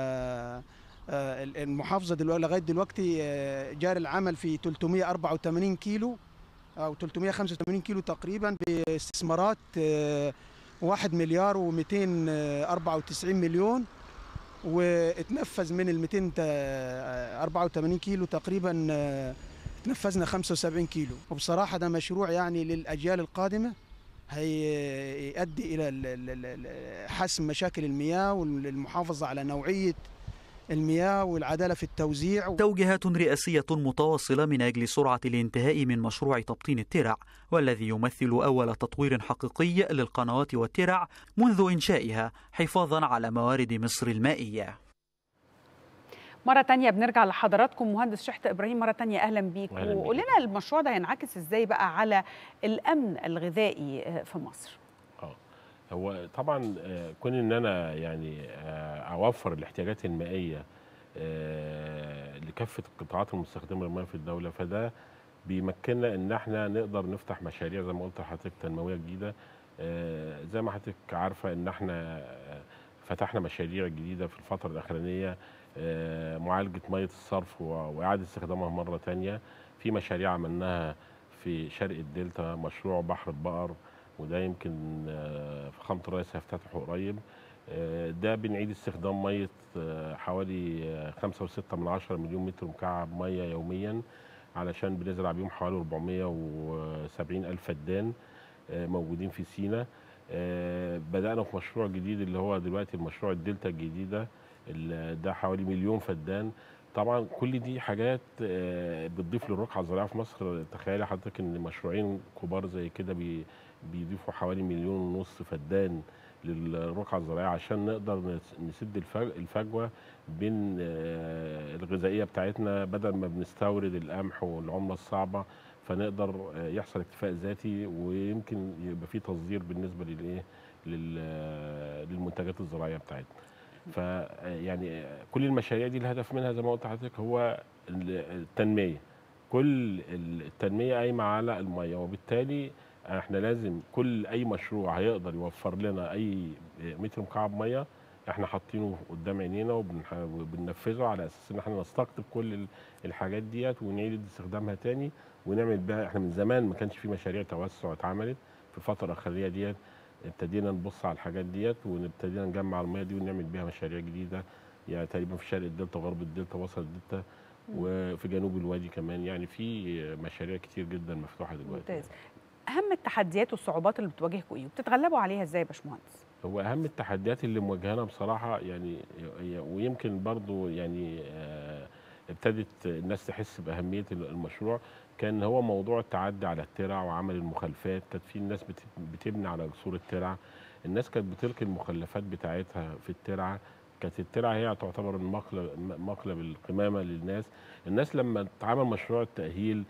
المحافظة لغاية دلوقتي جاري العمل في 384 كيلو أو 385 كيلو تقريبا باستثمارات 1 مليار و294 مليون، واتنفذ من ال 284 كيلو تقريبا تنفذنا 75 كيلو. وبصراحة ده مشروع يعني للأجيال القادمة هيؤدي إلى حسم مشاكل المياه والمحافظة على نوعية المياه والعدالة في التوزيع. توجيهات رئاسية متواصلة من أجل سرعة الانتهاء من مشروع تبطين الترع، والذي يمثل أول تطوير حقيقي للقنوات والترع منذ إنشائها حفاظا على موارد مصر المائية. مرة تانية بنرجع لحضراتكم. مهندس شحت إبراهيم، مرة تانية أهلا بيك. وقول لنا المشروع ده هينعكس إزاي بقى على الأمن الغذائي في مصر؟ هو طبعا كون ان انا يعني اوفر الاحتياجات المائيه لكافه القطاعات المستخدمه للمياه في الدوله، فده بيمكننا ان احنا نقدر نفتح مشاريع زي ما قلت لحضرتك تنمويه جديده. زي ما حضرتك عارفه ان احنا فتحنا مشاريع جديده في الفتره الاخرانيه، معالجه ميه الصرف واعاده استخدامها مره ثانيه. في مشاريع عملناها في شرق الدلتا، مشروع بحر البقر، وده يمكن فخامة الرئيس هيفتتحه قريب. ده بنعيد استخدام مية حوالي 5.6 مليون متر مكعب مية يوميا، علشان بنزرع بيهم حوالي 470 ألف فدان موجودين في سيناء. بدأنا في مشروع جديد اللي هو دلوقتي المشروع الدلتا الجديدة، ده حوالي 1,000,000 فدان. طبعا كل دي حاجات بتضيف للرقعة الزراعية في مصر. تخيلي حضرتك ان مشروعين كبار زي كده بيضيفوا حوالي 1.5 مليون فدان للرقعة الزراعية، عشان نقدر نسد الفجوة بين الغذائية بتاعتنا، بدل ما بنستورد القمح والعملة الصعبة، فنقدر يحصل اكتفاء ذاتي، ويمكن يبقى في تصدير بالنسبة للمنتجات الزراعية بتاعتنا. فيعني كل المشاريع دي الهدف منها زي ما قلت لحضرتك هو التنمية. كل التنمية قايمة على المية، وبالتالي احنا لازم اي مشروع هيقدر يوفر لنا اي متر مكعب ميه احنا حاطينه قدام عينينا وبننفذه، على اساس ان احنا نستقطب كل الحاجات ديت ونعيد استخدامها تاني ونعمل بها. احنا من زمان ما كانش في مشاريع توسع اتعملت، في الفتره الاخرانيه ديت ابتدينا نبص على الحاجات ديت ونبتدينا نجمع الميه دي ونعمل بيها مشاريع جديده، يعني تقريبا في شرق الدلتا وغرب الدلتا ووسط الدلتا وفي جنوب الوادي كمان. يعني في مشاريع كتير جدا مفتوحه دلوقتي. ممتاز. اهم التحديات والصعوبات اللي بتواجهكم ايه وبتتغلبوا عليها ازاي يا باشمهندس؟ هو اهم التحديات اللي مواجهانا بصراحه يعني، ويمكن برضو يعني ابتدت الناس تحس باهميه المشروع، كان هو موضوع التعدي على الترع وعمل المخالفات. كانت في الناس بتبني على جسور الترع، الناس كانت بتلقي المخلفات بتاعتها في الترعه. كانت الترعه هي تعتبر مقلب القمامه للناس. الناس لما اتعمل مشروع التاهيل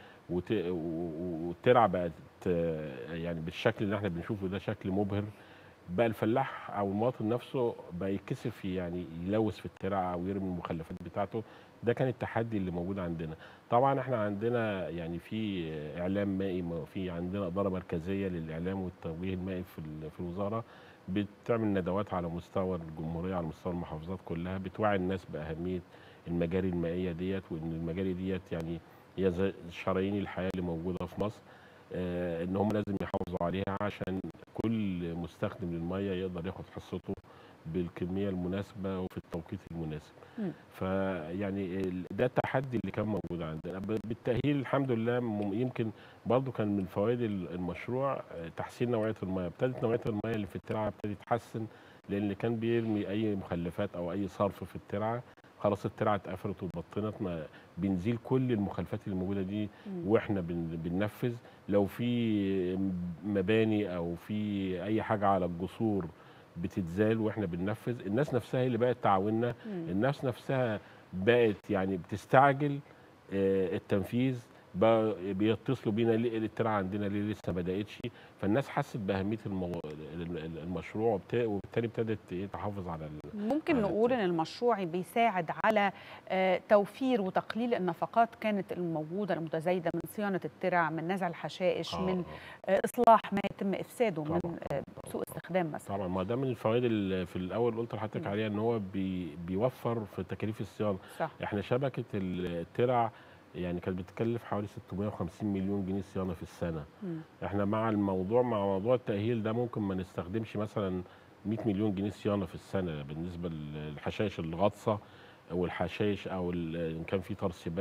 والترعه بقت يعني بالشكل اللي احنا بنشوفه ده شكل مبهر، بقى الفلاح او المواطن نفسه بقى يتكسف يعني يلوث في الترعه او يرمي المخلفات بتاعته. ده كان التحدي اللي موجود عندنا. طبعا احنا عندنا يعني في اعلام مائي، في عندنا اداره مركزيه للاعلام والتوجيه المائي في الوزاره، بتعمل ندوات على مستوى الجمهوريه، على مستوى المحافظات كلها، بتوعي الناس باهميه المجاري المائيه ديت، وان المجاري ديت يعني هي شرايين الحياه اللي موجوده في مصر، ان هم لازم يحافظوا عليها عشان كل مستخدم للميه يقدر ياخد حصته بالكميه المناسبه وفي التوقيت المناسب. فيعني ده التحدي اللي كان موجود عندنا. بالتاهيل الحمد لله يمكن برضو كان من فوائد المشروع تحسين نوعيه الميه. ابتدت نوعيه الميه اللي في الترعه ابتدت تتحسن، لان اللي كان بيرمي اي مخلفات او اي صرف في الترعه خلاص الترعه اتقفلت واتبطنت، بنزيل كل المخلفات اللي موجوده دي واحنا بننفذ. لو في مباني او في اي حاجه على الجسور بتتزال واحنا بننفذ. الناس نفسها اللي بقت تعاوننا، الناس نفسها بقت يعني بتستعجل التنفيذ، بيتصلوا بينا ليه الترعه عندنا ليه لسه ما بداتش. فالناس حست باهميه المشروع وبالتالي ابتدت تحافظ على ممكن نقول ان المشروع بيساعد على توفير وتقليل النفقات كانت الموجوده المتزايده من صيانه الترع، من نزع الحشائش، من اصلاح ما يتم افساده طبعا. من سوء استخدام مثلا. طبعا ما ده من الفوائد اللي في الاول قلت لحضرتك عليها، ان هو بيوفر في تكاليف الصيانه. احنا شبكه الترع يعني كانت بتكلف حوالي 650 مليون جنيه صيانه في السنه. احنا مع موضوع التاهيل ده ممكن ما نستخدمش مثلا 100 مليون جنيه صيانه في السنه بالنسبه للحشائش الغاطسه او الحشائش او ان كان في ترسيبات.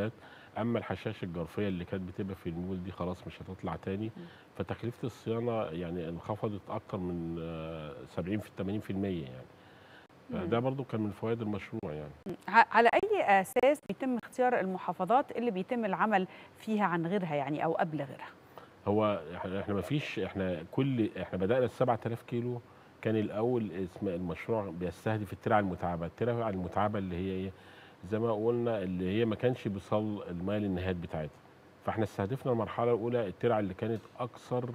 اما الحشائش الجرفيه اللي كانت بتبقى في المول دي خلاص مش هتطلع تاني، فتكلفه الصيانه يعني انخفضت اكتر من 70 في 80% يعني. فده برضو كان من فوائد المشروع يعني. على أي أساس بيتم اختيار المحافظات اللي بيتم العمل فيها عن غيرها يعني أو قبل غيرها؟ هو احنا ما فيش، احنا بدأنا 7000 كيلو. كان الأول اسم المشروع بيستهدف الترع المتعبة. الترع المتعبة اللي هي ايه؟ زي ما قلنا اللي هي ما كانش بيوصل المياه للنهايات بتاعتها. فاحنا استهدفنا المرحلة الأولى الترع اللي كانت أكثر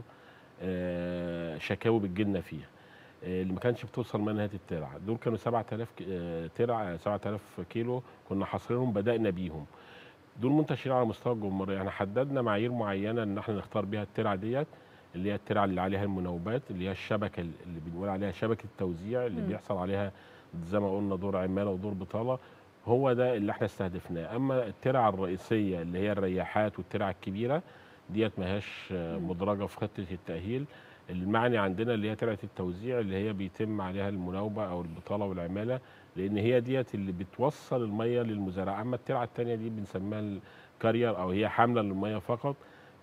شكاوي بتجيلنا فيها، اللي ما كانش بتوصل منها نهايه الترع. دول كانوا 7000 ترع، 7000 كيلو كنا حاصرينهم، بدانا بيهم. دول منتشرين على مستوى الجمهوريه. احنا حددنا معايير معينه ان احنا نختار بيها الترع ديت، اللي هي الترع اللي عليها المناوبات، اللي هي الشبكه اللي بنقول عليها شبكه التوزيع، اللي بيحصل عليها زي ما قلنا دور عماله ودور بطاله. هو ده اللي احنا استهدفناه. اما الترع الرئيسيه اللي هي الرياحات والترع الكبيره ديت ما هياش مدرجه في خطه التاهيل. المعني عندنا اللي هي ترعه التوزيع، اللي هي بيتم عليها المناوبه او البطاله والعماله، لان هي ديت اللي بتوصل الميه للمزارع. اما الترعه الثانيه دي بنسميها الكارير، او هي حامله للميه فقط،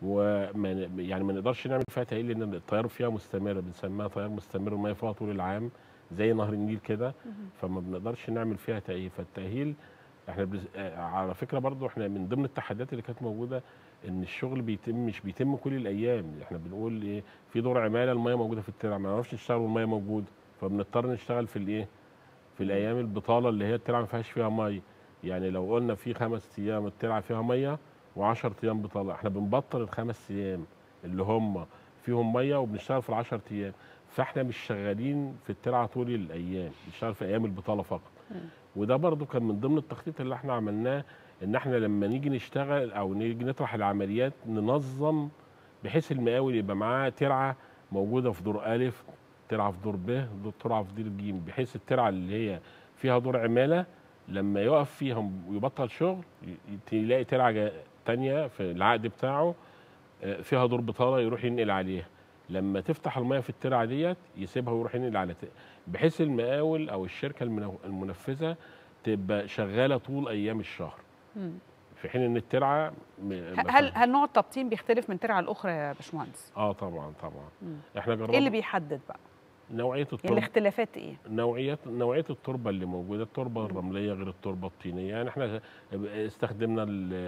يعني ما نقدرش نعمل فيها تاهيل لان التيار فيها مستمر، بنسميها تيار مستمر، الميه فيها طول العام زي نهر النيل كده، فما بنقدرش نعمل فيها تاهيل. فالتاهيل احنا على فكره برضو احنا من ضمن التحديات اللي كانت موجوده ان الشغل مش بيتم كل الايام. احنا بنقول ايه، في دور عماله الميه موجوده في الترع، ما نعرفش نشتغل والميه موجوده، فبنضطر نشتغل في الايه، في الايام البطاله اللي هي الترعه ما فيهاش فيها ميه. يعني لو قلنا في 5 ايام الترعه فيها ميه و10 ايام بطاله، احنا بنبطل ال5 ايام اللي هم فيهم ميه وبنشتغل في ال10 ايام. فاحنا مش شغالين في الترعه طول الايام، بنشتغل في ايام البطاله فقط. وده برضو كان من ضمن التخطيط اللي احنا عملناه، ان احنا لما نيجي نشتغل او نيجي نطرح العمليات ننظم بحيث المقاول يبقى معاه ترعه موجوده في دور الف، ترعه في دور ب، ترعه في دور ج، بحيث الترعه اللي هي فيها دور عماله لما يقف فيها ويبطل شغل يلاقي ترعه تانية في العقد بتاعه فيها دور بطاله يروح ينقل عليها. لما تفتح الميه في الترعه ديت يسيبها ويروح ينقل على بحيث المقاول او الشركه المنفذه تبقى شغاله طول ايام الشهر. في حين ان الترعه هل نوع التبطين بيختلف من ترعه لاخرى يا باشمهندس؟ طبعا. احنا جربنا. ايه اللي بيحدد بقى نوعيه التربه؟ يعني الاختلافات ايه؟ نوعيه التربه اللي موجوده، التربه الرمليه غير التربه الطينيه. يعني احنا استخدمنا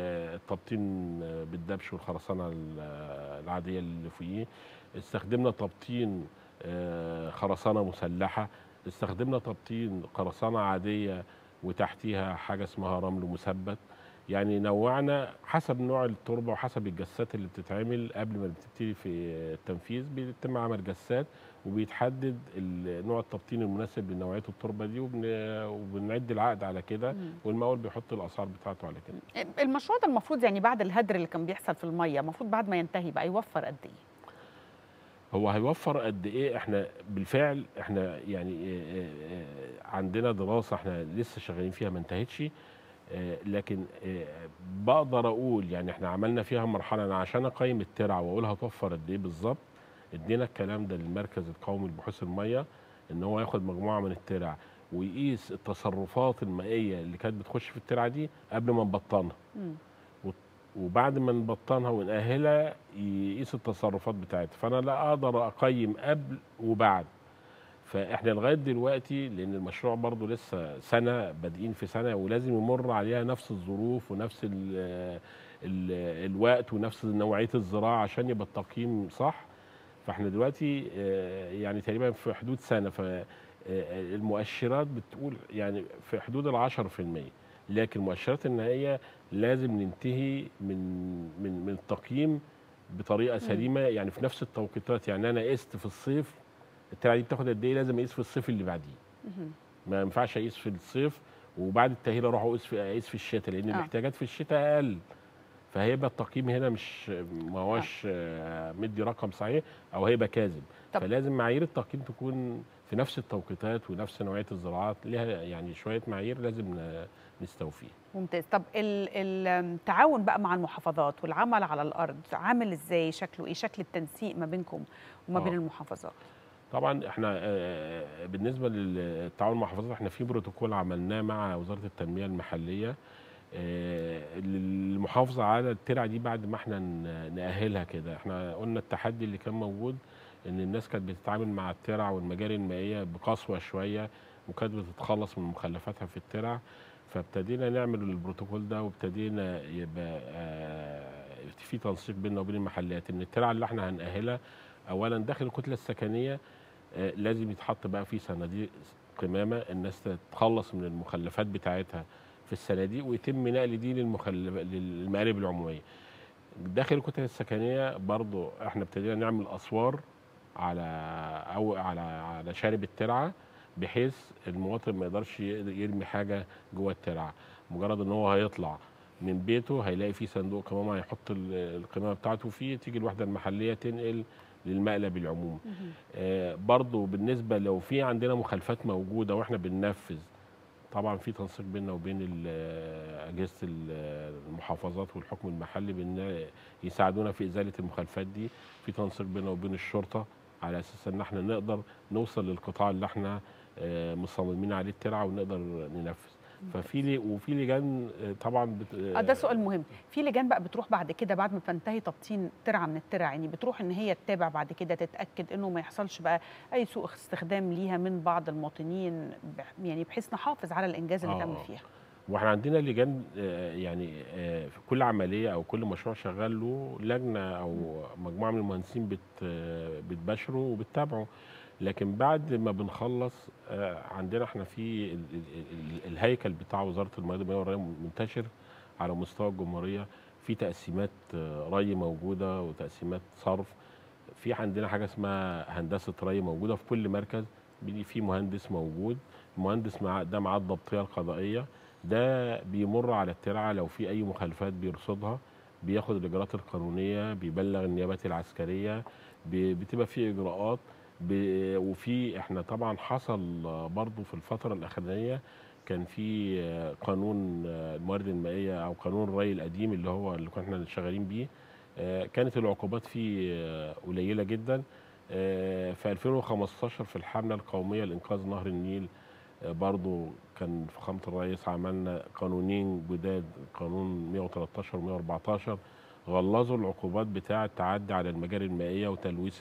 التبطين بالدبش والخرسانه العاديه اللي فوقيه، استخدمنا تبطين خرسانه مسلحه، استخدمنا تبطين خرسانه عاديه وتحتيها حاجه اسمها رمل مثبت. يعني نوعنا حسب نوع التربه وحسب الجسات اللي بتتعمل. قبل ما بتبتدي في التنفيذ بيتم عمل جسات وبيتحدد نوع التبطين المناسب لنوعيه التربه دي، وبنعد العقد على كده، والمقاول بيحط الاسعار بتاعته على كده. المشروع ده المفروض يعني بعد الهدر اللي كان بيحصل في الميه، المفروض بعد ما ينتهي بقى يوفر قد ايه؟ هو هيوفر قد ايه؟ احنا بالفعل احنا يعني عندنا دراسه احنا لسه شغالين فيها ما انتهتش، لكن بقدر اقول يعني احنا عملنا فيها مرحله. انا عشان اقيم الترعه واقول هتوفر قد ايه بالظبط، ادينا الكلام ده للمركز القومي لبحوث الميه، ان هو ياخد مجموعه من الترع ويقيس التصرفات المائيه اللي كانت بتخش في الترعه دي قبل ما نبطنها، وبعد ما نبطنها ونأهلها يقيس التصرفات بتاعتها. فانا لا اقدر اقيم قبل وبعد. فاحنا لغايه دلوقتي لان المشروع برضو لسه سنه، بادئين في سنه، ولازم يمر عليها نفس الظروف ونفس الوقت ونفس نوعيه الزراعه عشان يبقى التقييم صح. فاحنا دلوقتي يعني تقريبا في حدود سنه، فالمؤشرات بتقول يعني في حدود 10%، لكن المؤشرات النهائيه لازم ننتهي من التقييم بطريقه سليمه، يعني في نفس التوقيتات. يعني انا قست في الصيف الترعه دي بتاخد قد ايه، لازم اقيس في الصيف اللي بعديه. ما ينفعش اقيس في الصيف وبعد التاهيل اروح اقيس في الشتاء، لان الاحتياجات في الشتاء اقل. فهيبقى التقييم هنا مش ما هوش مدي رقم صحيح او هيبقى كاذب. فلازم معايير التقييم تكون في نفس التوقيتات ونفس نوعيه الزراعات، ليها يعني شويه معايير لازم نستوفيها. ممتاز. طب التعاون بقى مع المحافظات والعمل على الارض عامل ازاي؟ شكله ايه؟ شكل التنسيق ما بينكم وما بين المحافظات؟ طبعا احنا بالنسبه للتعاون مع المحافظات احنا في بروتوكول عملناه مع وزاره التنميه المحليه، المحافظه على الترع دي بعد ما احنا نأهلها كده. احنا قلنا التحدي اللي كان موجود ان الناس كانت بتتعامل مع الترع والمجاري المائيه بقسوه شويه، وكانت بتتخلص من مخلفاتها في الترع. فابتدينا نعمل البروتوكول ده، وابتدينا يبقى في تنسيق بيننا وبين المحلات ان الترع اللي احنا هنأهلها اولا داخل الكتله السكنيه لازم يتحط بقى في صناديق قمامه الناس تتخلص من المخلفات بتاعتها في الصناديق، ويتم نقل دي للمقالب العموميه. داخل الكتل السكنيه برضو احنا ابتدينا نعمل اسوار على شارب الترعه، بحيث المواطن ما يقدرش يرمي حاجه جوه الترعه. مجرد ان هو هيطلع من بيته هيلاقي فيه صندوق قمامه هيحط القمامه بتاعته فيه، تيجي الوحده المحليه تنقل للمقلب العمومي. برضو بالنسبه لو في عندنا مخالفات موجوده واحنا بننفذ، طبعا في تنسيق بيننا وبين اجهزه المحافظات والحكم المحلي بان يساعدونا في ازاله المخالفات دي. في تنسيق بيننا وبين الشرطه على اساس ان احنا نقدر نوصل للقطاع اللي احنا مصممين عليه الترعه ونقدر ننفذ. وفي لجان طبعا ده سؤال مهم. في لجان بقى بتروح بعد كده بعد ما تنتهي تبطين ترعه من الترع، يعني بتروح ان هي تتابع بعد كده تتاكد انه ما يحصلش بقى اي سوء استخدام ليها من بعض المواطنين، يعني بحيث نحافظ على الانجاز اللي تم فيها. واحنا عندنا لجان يعني في كل عمليه او كل مشروع شغال له لجنه او مجموعه من المهندسين بتباشروا وبتتابعوا. لكن بعد ما بنخلص عندنا احنا في الهيكل بتاع وزاره الموارد المائيه والري منتشر على مستوى الجمهوريه، في تقسيمات ري موجوده وتقسيمات صرف. في عندنا حاجه اسمها هندسه ري موجوده في كل مركز، في مهندس موجود. المهندس ده معاه الضبطيه القضائيه، ده بيمر على الترعه لو في اي مخالفات بيرصدها، بياخد الاجراءات القانونيه، بيبلغ النيابات العسكريه، بتبقى في اجراءات. وفي احنا طبعا حصل برضو في الفتره الاخرانيه كان في قانون الموارد المائيه او قانون الري القديم اللي كنا شغالين بيه، كانت العقوبات فيه قليله جدا. في 2015 في الحمله القوميه لانقاذ نهر النيل برضو كان فخامه الرئيس عملنا قانونين جداد، قانون 113 و 114 غلظوا العقوبات بتاعه التعدي على المجاري المائيه وتلويث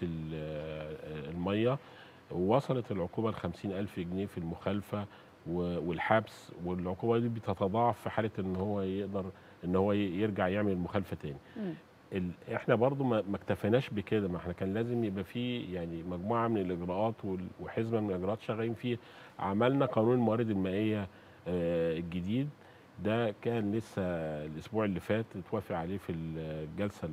الميه، ووصلت العقوبه ل 50,000 جنيه في المخالفه والحبس. والعقوبه دي بتتضاعف في حاله ان هو يقدر ان هو يرجع يعمل المخالفه تاني. احنا برضو ما اكتفيناش بكده، ما احنا كان لازم يبقى في يعني مجموعه من الاجراءات وحزمه من الاجراءات شغالين فيه. عملنا قانون الموارد المائيه الجديد، ده كان لسه الاسبوع اللي فات اتوافق عليه في الجلسه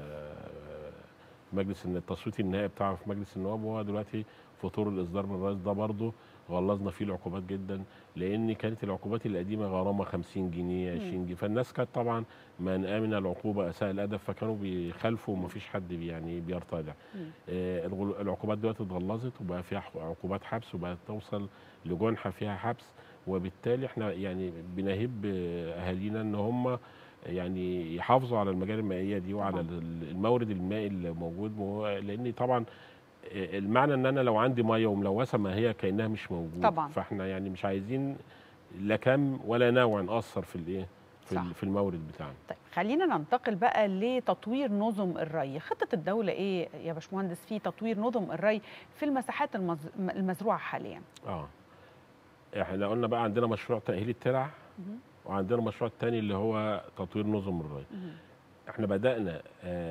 مجلس التصويت النهائي بتاعه في مجلس النواب، وهو دلوقتي في طور الاصدار من الرئيس. ده برضه غلظنا فيه العقوبات جدا، لان كانت العقوبات القديمه غرامه 50 جنيه 20 جنيه، فالناس كانت طبعا من امن العقوبه اساء الادب، فكانوا بيخالفوا ومفيش حد يعني بيرتدع. العقوبات دلوقتي اتغلظت وبقى فيها عقوبات حبس، وبقت توصل لجنحه فيها حبس. وبالتالي احنا يعني بنهب اهالينا ان هم يعني يحافظوا على المجاري المائيه دي وعلى المورد المائي اللي موجود، لان طبعا المعنى ان انا لو عندي ميه وملوثه ما هي كانها مش موجوده طبعا. فاحنا يعني مش عايزين لا كم ولا نوع ناثر في الايه في المورد بتاعنا. طيب خلينا ننتقل بقى لتطوير نظم الري. خطه الدوله ايه يا باشمهندس في تطوير نظم الري في المساحات المزروعه حاليا؟ احنا قلنا بقى عندنا مشروع تاهيل الترع، وعندنا المشروع الثاني اللي هو تطوير نظم الري. احنا بدأنا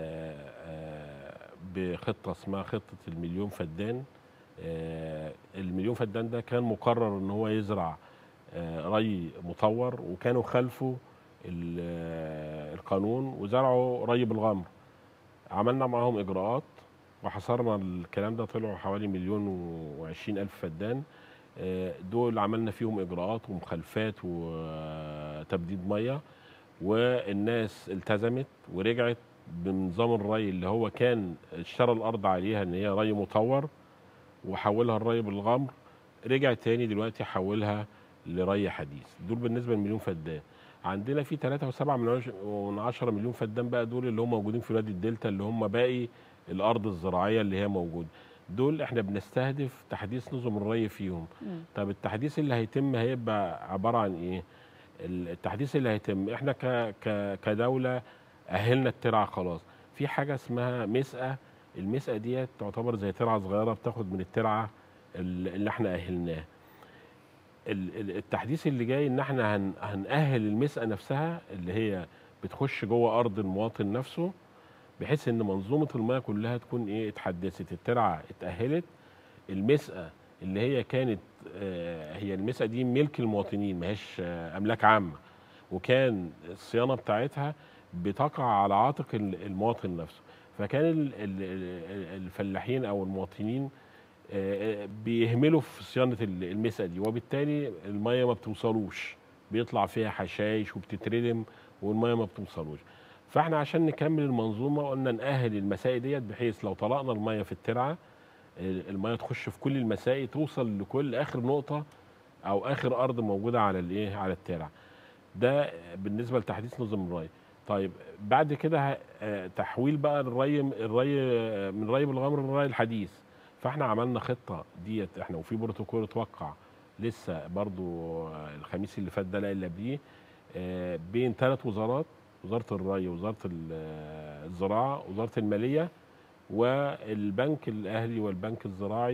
بخطة اسمها خطة المليون فدان. المليون فدان ده كان مقرر ان هو يزرع ري مطور، وكانوا خالفوا القانون وزرعوا ري بالغمر. عملنا معاهم اجراءات وحصرنا الكلام ده، طلعوا حوالي 1,020,000 فدان. دول عملنا فيهم اجراءات ومخالفات وتبديد ميه، والناس التزمت ورجعت بنظام الري اللي هو كان اشترى الارض عليها ان هي ري مطور وحولها الري بالغمر، رجع تاني دلوقتي حولها لري حديث. دول بالنسبه لمليون فدان. عندنا في 3.7 مليون فدان بقى، دول اللي هم موجودين في وادي الدلتا، اللي هم باقي الارض الزراعيه اللي هي موجوده. دول احنا بنستهدف تحديث نظم الري فيهم. طب التحديث اللي هيتم هيبقى عباره عن ايه؟ التحديث اللي هيتم، احنا كدوله اهلنا الترعه خلاص. في حاجه اسمها مسقه، المسقه ديت تعتبر زي ترعه صغيره بتاخد من الترعه اللي احنا اهلناها. التحديث اللي جاي ان احنا هنأهل المسقه نفسها اللي هي بتخش جوه ارض المواطن نفسه، بحيث ان منظومه المياه كلها تكون اتحدثت، الترعه اتأهلت. المسقه اللي هي كانت هي المسقه دي ملك المواطنين، ما هيش املاك عامه، وكان الصيانه بتاعتها بتقع على عاتق المواطن نفسه. فكان الفلاحين او المواطنين بيهملوا في صيانه المسقه دي، وبالتالي الميه ما بتوصلوش، بيطلع فيها حشائش وبتتردم والميه ما بتوصلوش. فاحنا عشان نكمل المنظومه قلنا نأهل المساقي ديت، بحيث لو طلقنا الميه في الترعه الميه تخش في كل المساقي، توصل لكل اخر نقطه او اخر ارض موجوده على على الترعه. ده بالنسبه لتحديث نظم الري. طيب بعد كده تحويل بقى الري من ري بالغمر للري الحديث. فاحنا عملنا خطه ديت احنا، وفي بروتوكول اتوقع لسه برضو الخميس اللي فات ده لا اللي قبليه، بين 3 وزارات، وزاره الري، وزاره الزراعه، وزاره الماليه، والبنك الاهلي والبنك الزراعي.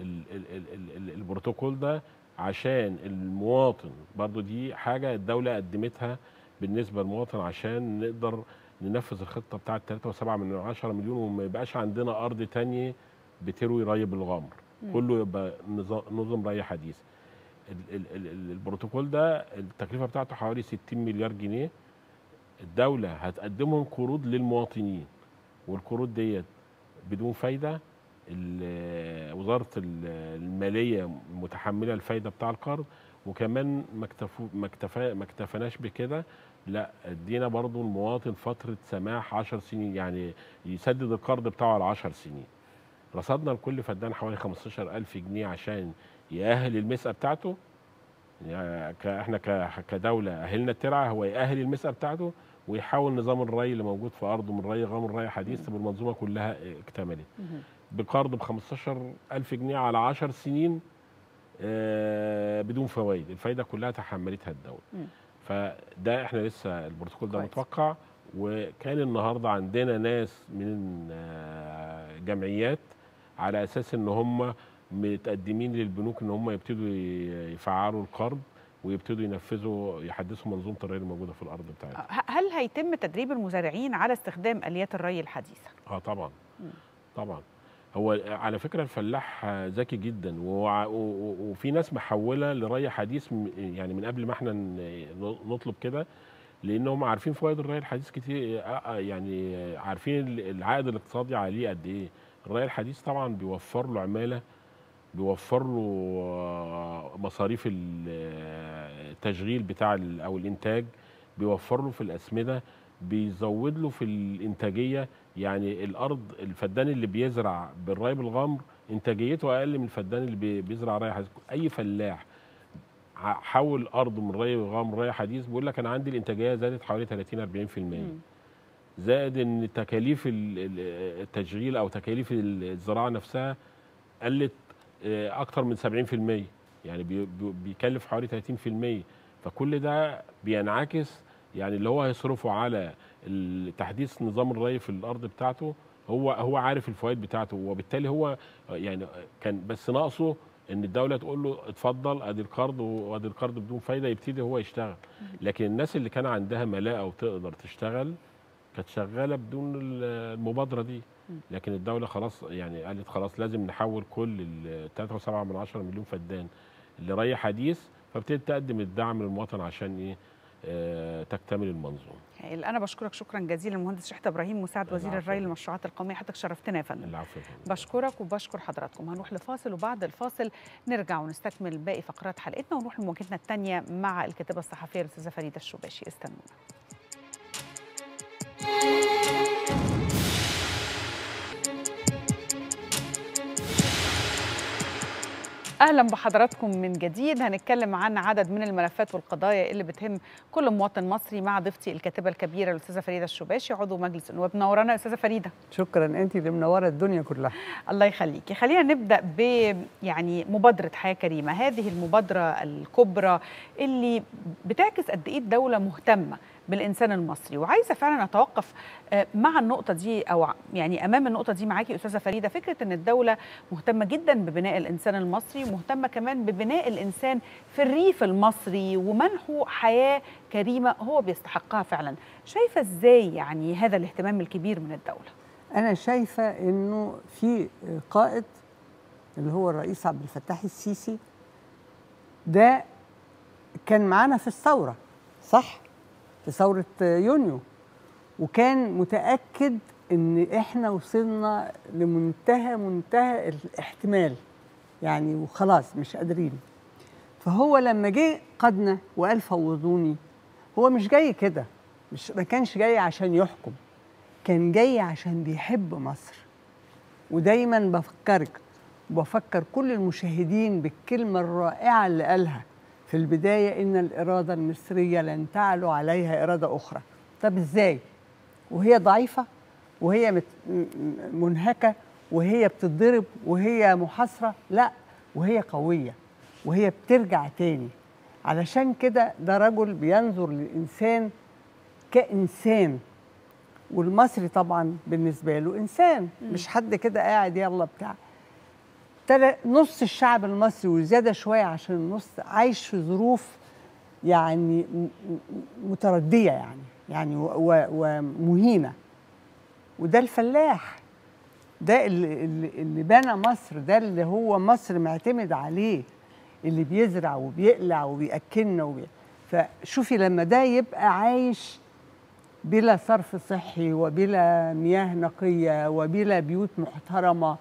البروتوكول ده عشان المواطن، برضو دي حاجه الدوله قدمتها بالنسبه للمواطن عشان نقدر ننفذ الخطه بتاعه 3.7 مليون، وما يبقاش عندنا ارض تانية بتروي ري بالغمر، كله يبقى نظم ري حديث. البروتوكول ده التكلفه بتاعته حوالي 60 مليار جنيه. الدوله هتقدمهم قروض للمواطنين، والقروض ديت بدون فايده. وزاره الماليه متحمله الفايده بتاع القرض، وكمان ما اكتفناش بكده، لا ادينا برضو المواطن فتره سماح 10 سنين، يعني يسدد القرض بتاعه على 10 سنين. رصدنا لكل فدان حوالي 15,000 جنيه عشان يأهل المسقه بتاعته. يعني احنا كدوله اهلنا الترعه، هو يأهل المسقه بتاعته ويحاول نظام الري اللي موجود في ارضه من ري غمر ري حديث بالمنظومه كلها اكتملت. بقرض ب 15,000 جنيه على 10 سنين بدون فوائد، الفايده كلها تحملتها الدوله. فده احنا لسه البروتوكول ده متوقع. وكان النهارده عندنا ناس من جمعيات على اساس ان هم متقدمين للبنوك ان هم يبتدوا يفعلوا القرض ويبتدوا ينفذوا يحدثوا منظومه الري الموجوده في الارض بتاعتهم. هل هيتم تدريب المزارعين على استخدام اليات الري الحديثه؟ طبعا. طبعا. هو على فكره الفلاح ذكي جدا، وفي ناس محوله لري حديث يعني من قبل ما احنا نطلب كده، لانهم عارفين فوائد الري الحديث كتير، يعني عارفين العائد الاقتصادي عليه قد ايه. الري الحديث طبعا بيوفر له عماله، بيوفر له مصاريف التشغيل بتاع او الانتاج، بيوفر له في الاسمده، بيزود له في الانتاجيه. يعني الارض الفدان اللي بيزرع بالري بالغمر انتاجيته اقل من الفدان اللي بيزرع ري حديث. اي فلاح حول ارضه من ري بالغمر ري حديث بيقول لك انا عندي الانتاجيه زادت حوالي 30-40%. زائد ان تكاليف التشغيل او تكاليف الزراعه نفسها قلت اكتر من 70%، يعني بيكلف حوالي 30%. فكل ده بينعكس، يعني اللي هو هيصرفه على تحديث نظام الري في الارض بتاعته هو عارف الفوائد بتاعته، وبالتالي هو يعني كان بس ناقصه ان الدوله تقول له اتفضل ادي القرض، وادي القرض بدون فايده، يبتدي هو يشتغل. لكن الناس اللي كان عندها ملاءه وتقدر تشتغل كانت شغاله بدون المبادره دي. لكن الدوله خلاص يعني قالت خلاص لازم نحول كل ال 3.7 مليون فدان لري حديث، فابتدت تقدم الدعم للمواطن عشان ايه تكتمل المنظومه. انا بشكرك شكرا جزيلا المهندس شحته ابراهيم، مساعد وزير الري للمشروعات القوميه. حضرتك شرفتنا يا فندم. العفو. بشكرك وبشكر حضراتكم. هنروح لفاصل، وبعد الفاصل نرجع ونستكمل باقي فقرات حلقتنا ونروح لمواجهتنا الثانيه مع الكاتبه الصحفيه الاستاذه فريده الشباشي. استنونا. أهلا بحضراتكم من جديد. هنتكلم عن عدد من الملفات والقضايا اللي بتهم كل مواطن مصري مع ضيفتي الكاتبة الكبيرة الأستاذة فريدة الشباشي عضو مجلس النواب. منورانا أستاذة فريدة. شكرا، أنت اللي منورة الدنيا كلها. الله يخليكي. خلينا نبدأ يعني مبادرة حياة كريمة، هذه المبادرة الكبرى اللي بتعكس قد إيه الدولة مهتمة بالإنسان المصري، وعايزة فعلا أتوقف مع النقطة دي أو يعني أمام النقطة دي معاكي أستاذة فريدة. فكرة أن الدولة مهتمة جدا ببناء الإنسان المصري ومهتمة كمان ببناء الإنسان في الريف المصري ومنحه حياة كريمة هو بيستحقها فعلا. شايفة إزاي يعني هذا الاهتمام الكبير من الدولة؟ أنا شايفة أنه في قائد اللي هو الرئيس عبد الفتاح السيسي، ده كان معانا في الثورة، صح؟ في ثورة يونيو، وكان متأكد ان احنا وصلنا لمنتهى الاحتمال يعني، وخلاص مش قادرين. فهو لما جه قادنا وقال فوضوني، هو مش جاي كده، ما كانش جاي عشان يحكم، كان جاي عشان بيحب مصر. ودايما بفكرك وبفكر كل المشاهدين بالكلمة الرائعة اللي قالها في البداية، إن الإرادة المصرية لن تعلو عليها إرادة أخرى. طب إزاي؟ وهي ضعيفة وهي منهكة وهي بتتضرب وهي محاصرة؟ لا، وهي قوية وهي بترجع تاني. علشان كده ده رجل بينظر للإنسان كإنسان، والمصري طبعا بالنسبة له إنسان، مش حد كده قاعد يلا بتاع. نص الشعب المصري وزيادة شوية عشان النص عايش في ظروف يعني متردية يعني ومهينة. وده الفلاح، ده اللي بنى مصر، ده اللي هو مصر معتمد عليه، اللي بيزرع وبيقلع وبيأكلنا فشوفي لما ده يبقى عايش بلا صرف صحي وبلا مياه نقية وبلا بيوت محترمة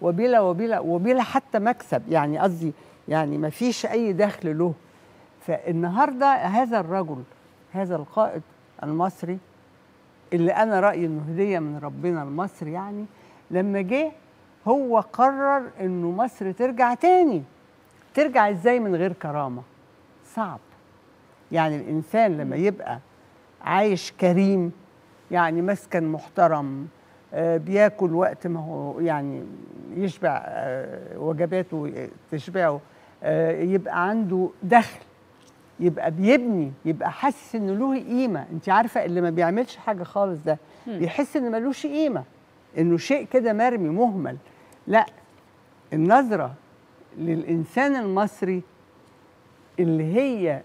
وبلا حتى مكسب، يعني قصدي يعني ما فيش أي دخل له. فالنهاردة هذا الرجل، هذا القائد المصري اللي أنا رأيي إنه هدية من ربنا لمصر، يعني لما جه هو قرر إنه مصر ترجع تاني. ترجع إزاي من غير كرامة؟ صعب. يعني الإنسان لما يبقى عايش كريم، يعني مسكن محترم، بياكل وقت ما هو يعني يشبع، وجباته تشبعه، يبقى عنده دخل، يبقى بيبني، يبقى حاسس انه له قيمه. انت عارفه اللي ما بيعملش حاجه خالص ده بيحس ان ملوش قيمه، انه شيء كده مرمي مهمل. لا، النظره للانسان المصري اللي هي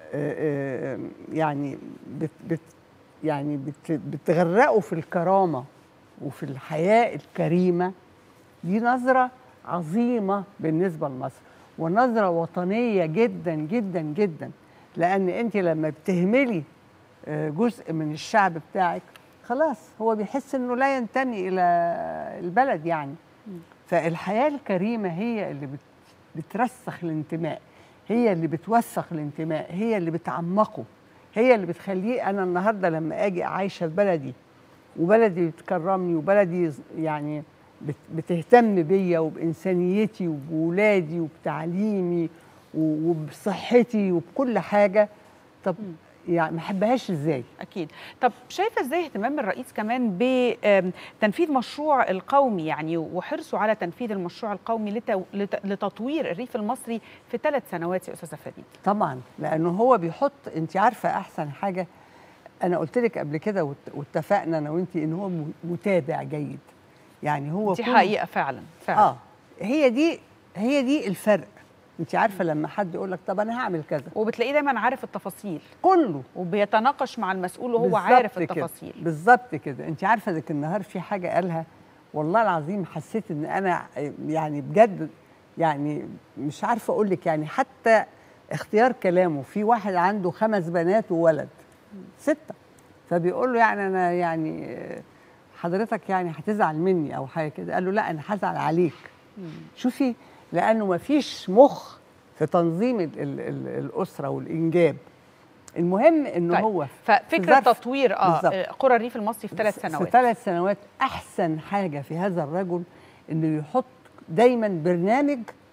يعني بتغرقه في الكرامه وفي الحياة الكريمة، دي نظرة عظيمة بالنسبة لمصر، ونظرة وطنية جدا جدا جدا. لأن أنت لما بتهملي جزء من الشعب بتاعك، خلاص هو بيحس أنه لا ينتمي إلى البلد يعني. فالحياة الكريمة هي اللي بترسخ الانتماء، هي اللي بتوثق الانتماء، هي اللي بتعمقه، هي اللي بتخليه. أنا النهاردة لما أجي عايشة في بلدي وبلدي بتكرمني وبلدي يعني بتهتم بيا وبإنسانيتي وبولادي وبتعليمي وبصحتي وبكل حاجة، طب يعني ما احبهاش ازاي؟ اكيد. طب شايفه ازاي اهتمام الرئيس كمان بتنفيذ مشروع القومي يعني، وحرصه على تنفيذ المشروع القومي لتطوير الريف المصري في 3 سنوات يا استاذه فريدة؟ طبعا، لانه هو بيحط، انت عارفه احسن حاجه انا قلت لك قبل كده واتفقنا انا وانت ان هو متابع جيد. يعني هو دي حقيقه فعلا. هي دي الفرق. انت عارفه لما حد يقول لك طب انا هعمل كذا، وبتلاقيه دايما عارف التفاصيل كله، وبيتناقش مع المسؤول وهو عارف التفاصيل. بالظبط كده. انت عارفه ذاك النهار في حاجه قالها والله العظيم حسيت ان انا يعني بجد يعني مش عارفه اقول لك، يعني حتى اختيار كلامه. في واحد عنده 5 بنات وولد 6، فبيقول له يعني انا يعني حضرتك يعني هتزعل مني او حاجه كده. قال له لا، انا هزعل عليك. شوفي، لانه ما فيش مخ في تنظيم الاسره والانجاب. المهم انه هو ففكره تطوير قرى الريف المصري في 3 سنوات. في 3 سنوات احسن حاجه في هذا الرجل انه يحط دايما برنامج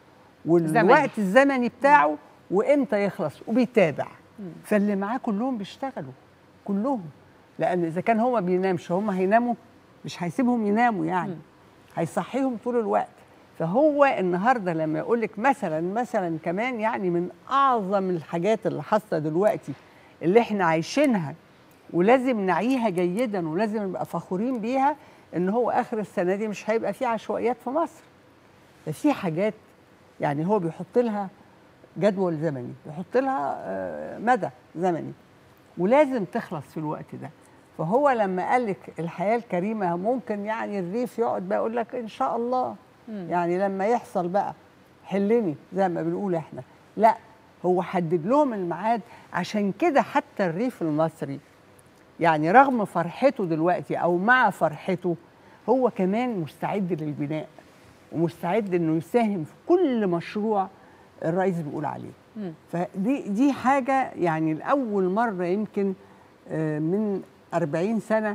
والوقت الزمني بتاعه وامتى يخلص وبيتابع. فاللي معاه كلهم بيشتغلوا كلهم، لان اذا كان هو ما بينامش هم هيناموا؟ مش هيسيبهم يناموا يعني، هيصحيهم طول الوقت. فهو النهارده لما يقول لك مثلا كمان يعني من اعظم الحاجات اللي حاصله دلوقتي اللي احنا عايشينها ولازم نعيها جيدا ولازم نبقى فخورين بيها، ان هو اخر السنه دي مش هيبقى في عشوائيات في مصر. ففي حاجات يعني هو بيحط لها جدول زمني، بيحط لها مدى زمني ولازم تخلص في الوقت ده. فهو لما قال لك الحياه الكريمه ممكن يعني الريف يقعد بقى يقول لك ان شاء الله يعني لما يحصل بقى حلني زي ما بنقول احنا، لا هو حدد لهم الميعاد. عشان كده حتى الريف المصري يعني رغم فرحته دلوقتي او مع فرحته هو كمان مستعد للبناء ومستعد انه يساهم في كل مشروع الرئيس بيقول عليه. فدي حاجه يعني لاول مره يمكن من 40 سنه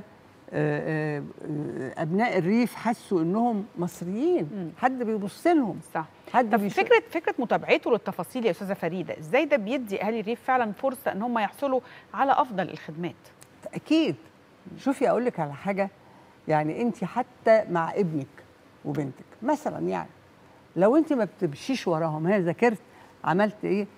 ابناء الريف حسوا انهم مصريين، حد بيبص لهم. صح. طب فكره متابعته للتفاصيل يا استاذه فريده، ازاي ده بيدي اهالي الريف فعلا فرصه ان هم يحصلوا على افضل الخدمات؟ اكيد. شوفي اقول لك على حاجه، يعني انت حتى مع ابنك وبنتك مثلا، يعني لو انت ما بتمشيش وراهم، هي ذاكرت عملت ايه،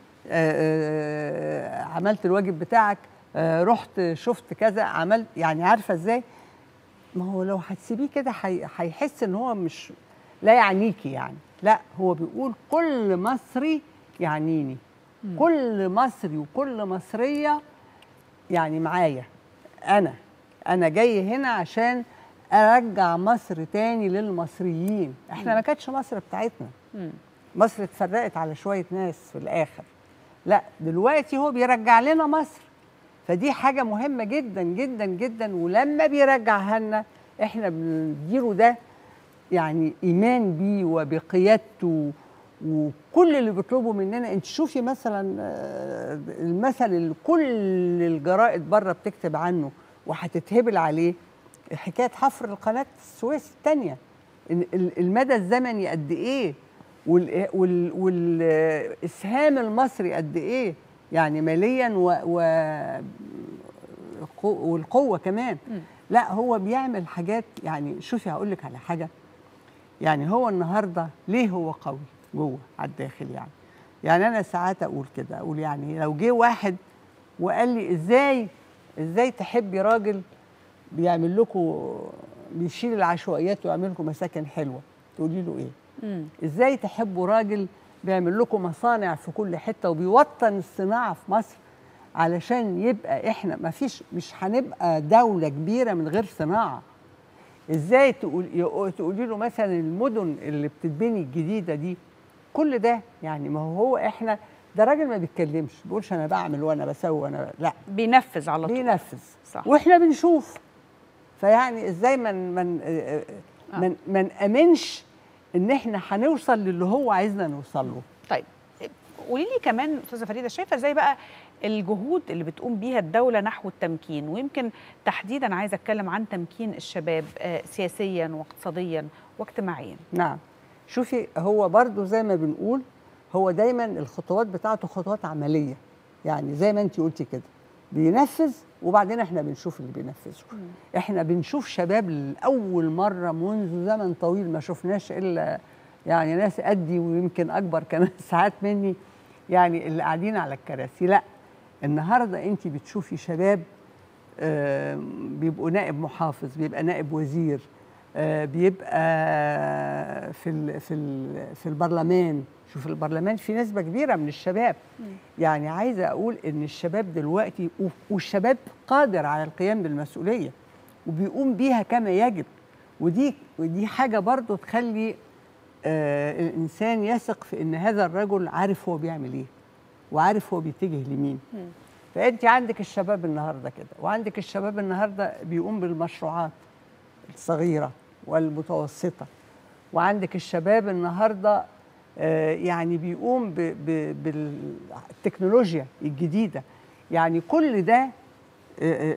عملت الواجب بتاعك، رحت شفت كذا، عملت، يعني عارفه ازاي. ما هو لو هتسيبيه كده هيحس ان هو مش لا يعنيكي يعني. لا هو بيقول كل مصري يعنيني، كل مصري وكل مصريه يعني معايا. انا جاي هنا عشان ارجع مصر تاني للمصريين. احنا ما كانتش مصر بتاعتنا، مصر اتفرقت على شويه ناس في الاخر. لا دلوقتي هو بيرجع لنا مصر، فدي حاجه مهمه جدا جدا جدا. ولما بيرجعها لنا احنا بنديله ده يعني ايمان بيه وبقيادته وكل اللي بيطلبوا مننا. انت شوفي مثلا المثل اللي كل الجرائد بره بتكتب عنه وهتتهبل عليه، حكايه حفر القناه السويس الثانيه، المدى الزمني قد ايه والاسهام المصري قد ايه، يعني ماليا والقوه كمان. لا هو بيعمل حاجات. يعني شوفي هقول لك على حاجه، يعني هو النهارده ليه هو قوي جوه على الداخل. يعني انا ساعات اقول كده، اقول يعني لو جه واحد وقال لي ازاي تحبي راجل بيعمل لكم، بيشيل العشوائيات ويعمل لكم مساكن حلوه، تقولي له ايه؟ ازاي تحبوا راجل بيعمل لكم مصانع في كل حته وبيوطن الصناعه في مصر علشان يبقى احنا مش هنبقى دوله كبيره من غير صناعه. ازاي تقولي له مثلا المدن اللي بتتبني الجديده دي كل ده، يعني ما هو احنا ده راجل ما بيتكلمش، ما بيقولش انا بعمل وانا بسوي وانا، لا بينفذ على طول، بينفذ. صح. واحنا بنشوف. فيعني ازاي ما نامنش ان احنا هنوصل للي هو عايزنا نوصل له. طيب قولي لي كمان استاذه فريده، شايفه ازاي بقى الجهود اللي بتقوم بيها الدوله نحو التمكين، ويمكن تحديدا عايزه اتكلم عن تمكين الشباب سياسيا واقتصاديا واجتماعيا؟ نعم. شوفي هو برضو زي ما بنقول، هو دايما الخطوات بتاعته خطوات عمليه، يعني زي ما انت قلتي كده بينفذ وبعدين احنا بنشوف اللي بينفذه. احنا بنشوف شباب لاول مره منذ زمن طويل ما شفناش الا يعني ناس قدي ويمكن اكبر كمان ساعات مني، يعني اللي قاعدين على الكراسي. لا النهارده انت بتشوفي شباب بيبقوا نائب محافظ، بيبقى نائب وزير، بيبقى في البرلمان. شوف البرلمان في نسبة كبيرة من الشباب. يعني عايزة أقول إن الشباب دلوقتي والشباب قادر على القيام بالمسؤولية وبيقوم بيها كما يجب. ودي حاجة برضو تخلي الإنسان يثق في إن هذا الرجل عارف هو بيعمل إيه وعارف هو بيتجه لمين. فأنت عندك الشباب النهاردة كده، وعندك الشباب النهاردة بيقوم بالمشروعات الصغيرة والمتوسطة، وعندك الشباب النهاردة يعني بيقوم بالتكنولوجيا الجديدة. يعني كل ده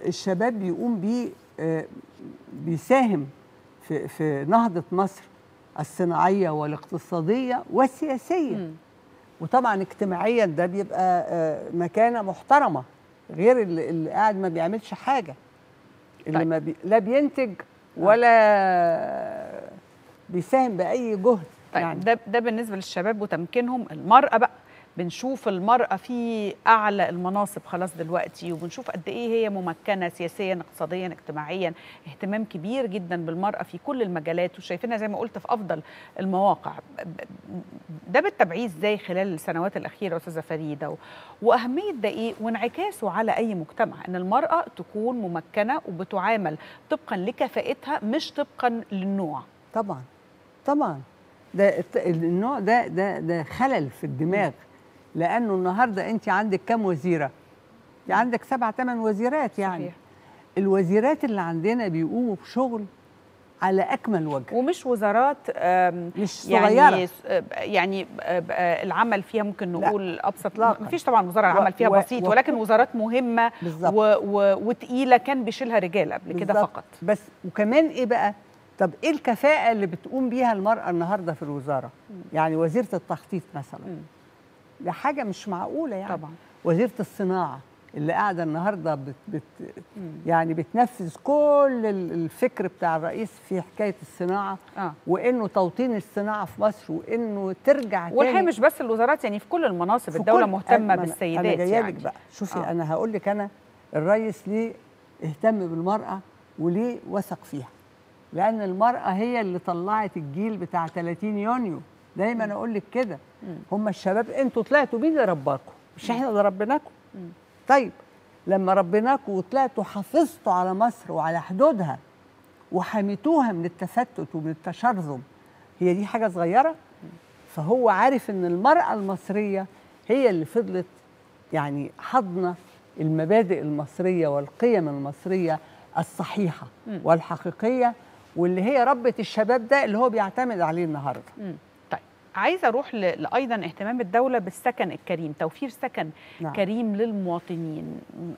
الشباب بيقوم بيه، بيساهم في نهضة مصر الصناعيه والاقتصاديه والسياسيه. وطبعا اجتماعيا ده بيبقى مكانه محترمه، غير اللي قاعد ما بيعملش حاجه، اللي ما لا بينتج ولا بيساهم باي جهد. طيب يعني ده بالنسبه للشباب وتمكينهم. المراه بقى بنشوف المرأة في أعلى المناصب خلاص دلوقتي، وبنشوف قد إيه هي ممكنة سياسيا اقتصاديا اجتماعيا، اهتمام كبير جدا بالمرأة في كل المجالات، وشايفينها زي ما قلت في أفضل المواقع. ده بتتابعيه إزاي خلال السنوات الأخيرة أستاذة فريدة، وأهمية ده إيه وانعكاسه على أي مجتمع، إن المرأة تكون ممكنة وبتعامل طبقا لكفاءتها مش طبقا للنوع؟ طبعا ده النوع ده خلل في الدماغ، لأنه النهاردة أنت عندك كم وزيرة؟ عندك 7 8 وزيرات يعني. صحيح. الوزيرات اللي عندنا بيقوموا بشغل على أكمل وجه، ومش وزارات مش صغيرة يعني العمل فيها ممكن نقول أبسط. مفيش طبعا وزارة العمل فيها بسيط، ولكن وزارات مهمة وتقيلة كان بيشيلها رجال قبل كده فقط. بس وكمان إيه بقى؟ طب إيه الكفاءة اللي بتقوم بيها المرأة النهاردة في الوزارة؟ يعني وزيرة التخطيط مثلا، ده حاجة مش معقولة يعني. طبعا. وزيرة الصناعة اللي قاعدة النهاردة يعني بتنفذ كل الفكر بتاع الرئيس في حكاية الصناعة، وإنه توطين الصناعة في مصر، وإنه ترجع تاني. والحقيقة مش بس الوزارات، يعني في كل المناصب الدولة مهتمة بالسيدات. أنا جاية لك بقى، شوفي أنا هقول لك أنا الرئيس ليه اهتم بالمرأة وليه وثق فيها، لأن المرأة هي اللي طلعت الجيل بتاع 30 يونيو. دايما أقول لك كده، هم الشباب انتوا طلعتوا، مين اللي رباكم؟ مش احنا اللي ربيناكم؟ طيب لما ربيناكم وطلعتوا حافظتوا على مصر وعلى حدودها وحميتوها من التفتت ومن التشرذم، هي دي حاجة صغيرة؟ فهو عارف ان المرأة المصرية هي اللي فضلت يعني حضنة المبادئ المصرية والقيم المصرية الصحيحة والحقيقية، واللي هي ربة الشباب ده اللي هو بيعتمد عليه النهارده. طيب عايزه اروح لايضا اهتمام الدوله بالسكن الكريم، توفير سكن كريم للمواطنين.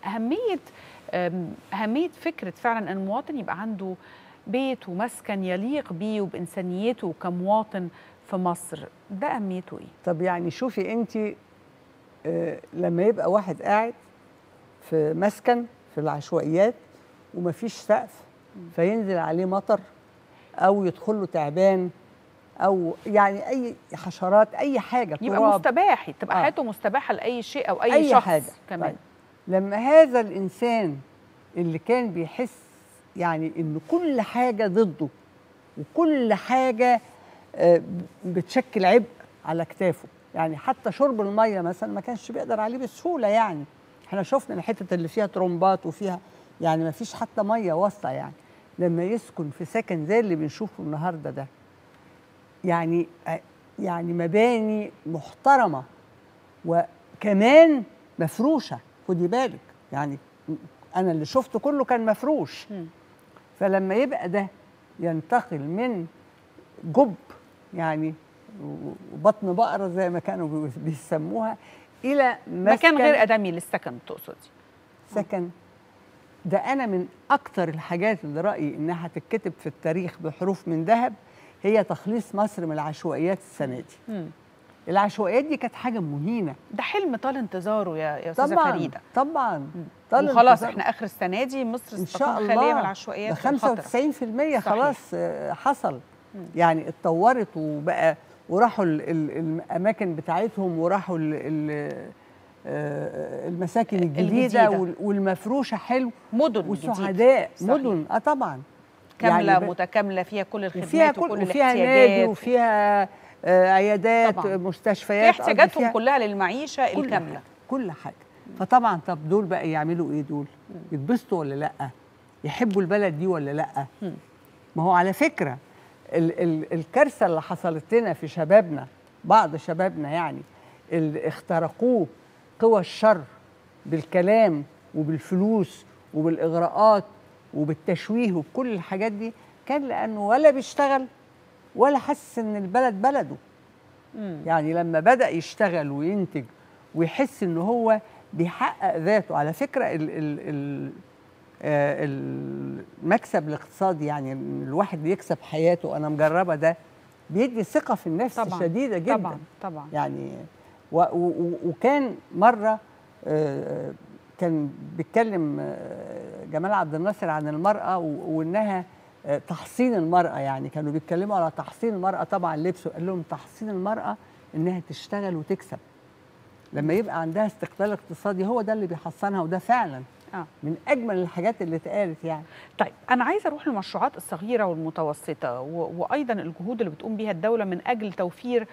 اهميه فكره فعلا ان المواطن يبقى عنده بيت ومسكن يليق بيه وبانسانيته كمواطن في مصر، ده اهميته ايه؟ طب يعني شوفي انت لما يبقى واحد قاعد في مسكن في العشوائيات ومفيش سقف، فينزل عليه مطر او يدخل له تعبان او يعني اي حشرات، اي حاجه، يبقى مستباح، تبقى حياته مستباحه لاي شيء او اي شخص حاجة. كمان. طيب. لما هذا الانسان اللي كان بيحس يعني ان كل حاجه ضده وكل حاجه بتشكل عبء على كتافه، يعني حتى شرب الميه مثلا ما كانش بيقدر عليه بسهوله، يعني احنا شفنا الحته اللي فيها ترمبات وفيها يعني ما فيش حتى ميه واصله، يعني لما يسكن في سكن زي اللي بنشوفه النهارده ده، يعني مباني محترمه وكمان مفروشه، خدي بالك، يعني انا اللي شفته كله كان مفروش. فلما يبقى ده ينتقل من جب يعني بطن بقره زي ما كانوا بيسموها الى مكان غير ادمي للسكن، تقصدي؟ سكن ده انا من اكتر الحاجات اللي رايي انها هتتكتب في التاريخ بحروف من ذهب هي تخليص مصر من العشوائيات السنه دي. العشوائيات دي كانت حاجه مهينه، ده حلم طال انتظاره يا استاذه فريده. طبعا وخلاص احنا اخر السنه دي مصر ان شاء الله خاليه من العشوائيات، 95% خلاص حصل. يعني اتطورت وبقى وراحوا الاماكن بتاعتهم وراحوا المساكن الجديده والمفروشه حلو، مدن وسعداء، مدن طبعا كامله يعني متكامله فيها كل الخدمات وكل وفيها نادي وفيها عيادات طبعاً. مستشفيات، في احتياجاتهم كلها للمعيشه الكامله، كل حاجه. فطبعا طب دول بقى يعملوا ايه؟ دول يتبسطوا ولا لا؟ يحبوا البلد دي ولا لا؟ ما هو على فكره الكارثه اللي حصلت لنا في شبابنا، بعض شبابنا يعني اللي اخترقوه قوى الشر بالكلام وبالفلوس وبالاغراءات وبالتشويه وبكل الحاجات دي، كان لانه ولا بيشتغل ولا حس ان البلد بلده. يعني لما بدأ يشتغل وينتج ويحس ان هو بيحقق ذاته، على فكرة المكسب الاقتصادي، يعني الواحد يكسب حياته، انا مجربة ده بيدي ثقه في النفس طبعا شديده جدا. طبعا يعني وكان مره كان بيتكلم جمال عبد الناصر عن المراه وانها تحصين المراه، يعني كانوا بيتكلموا على تحصين المراه. طبعا لبسوا قال لهم تحصين المراه انها تشتغل وتكسب، لما يبقى عندها استقلال اقتصادي هو ده اللي بيحصنها، وده فعلا من اجمل الحاجات اللي اتقالت يعني. طيب انا عايزه اروح للمشروعات الصغيره والمتوسطه وايضا الجهود اللي بتقوم بها الدوله من اجل توفير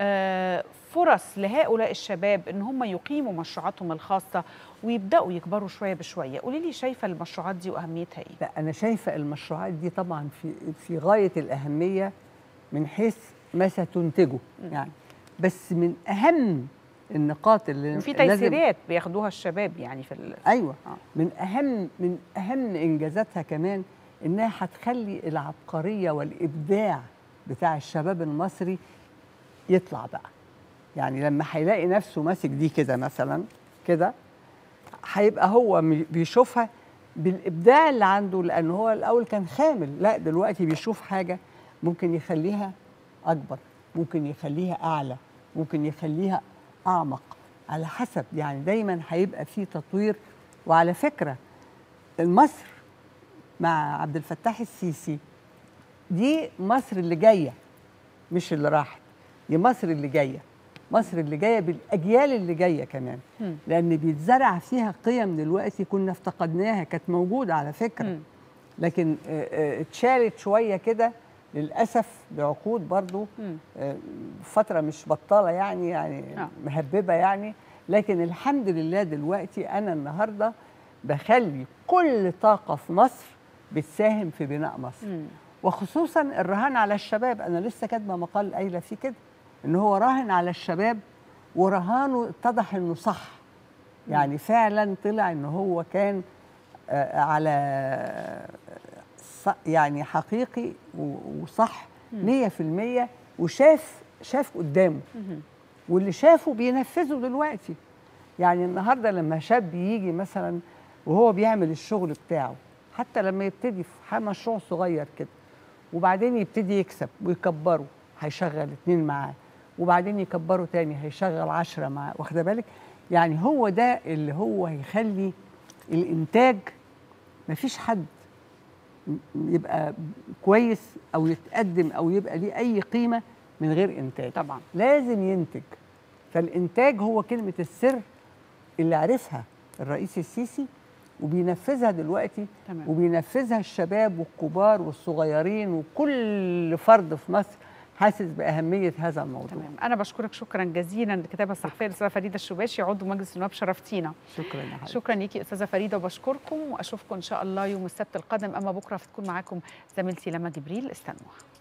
فرص لهؤلاء الشباب ان هم يقيموا مشروعاتهم الخاصه ويبداوا يكبروا شويه بشويه. قولي لي شايفه المشروعات دي واهميتها ايه؟ لا انا شايفه المشروعات دي طبعا في غايه الاهميه من حيث ما ستنتجه يعني، بس من اهم النقاط اللي وفي تيسيرات بياخدوها الشباب يعني ايوه من اهم انجازاتها كمان انها هتخلي العبقريه والابداع بتاع الشباب المصري يطلع بقى. يعني لما هيلاقي نفسه ماسك دي كده مثلا كده، هيبقى هو بيشوفها بالابداع اللي عنده، لان هو الاول كان خامل، لا دلوقتي بيشوف حاجه ممكن يخليها اكبر، ممكن يخليها اعلى، ممكن يخليها اعمق، على حسب. يعني دايما هيبقى في تطوير. وعلى فكره مصر مع عبد الفتاح السيسي دي مصر اللي جايه، مش اللي راحت، دي مصر اللي جايه، مصر اللي جايه بالاجيال اللي جايه كمان، لان بيتزرع فيها قيم دلوقتي كنا افتقدناها، كانت موجوده على فكره لكن اتشالت شويه كده للاسف بعقود برضو فتره مش بطاله يعني مهببه يعني. لكن الحمد لله دلوقتي انا النهارده بخلي كل طاقه في مصر بتساهم في بناء مصر، وخصوصا الرهان على الشباب. انا لسه كاتبه مقال قايله فيه كده ان هو راهن على الشباب، ورهانه اتضح انه صح. يعني فعلا طلع ان هو كان على يعني حقيقي وصح 100%، وشاف قدامه، واللي شافه بينفذه دلوقتي. يعني النهارده لما شاب يجي مثلا وهو بيعمل الشغل بتاعه، حتى لما يبتدي في مشروع صغير كده وبعدين يبتدي يكسب ويكبره، هيشغل 2 معاه، وبعدين يكبره تاني هيشغل 10 معاه، واخده بالك؟ يعني هو ده اللي هو هيخلي الانتاج، مفيش حد يبقى كويس او يتقدم او يبقى ليه اي قيمه من غير انتاج. طبعا لازم ينتج. فالانتاج هو كلمه السر اللي عرفها الرئيس السيسي وبينفذها دلوقتي. تمام. وبينفذها الشباب والكبار والصغيرين، وكل فرد في مصر حاسس بأهمية هذا الموضوع. تمام. أنا بشكرك شكرا جزيلا الكاتبة الصحفية الأستاذة فريدة الشباشي عضو مجلس النواب، شرفتينا. شكرا يا حبيبتي. شكرا ليكي أستاذة فريدة، وبشكركم وأشوفكم إن شاء الله يوم السبت القادم. أما بكرة فتكون معاكم زميلتي لما جبريل، استنوها.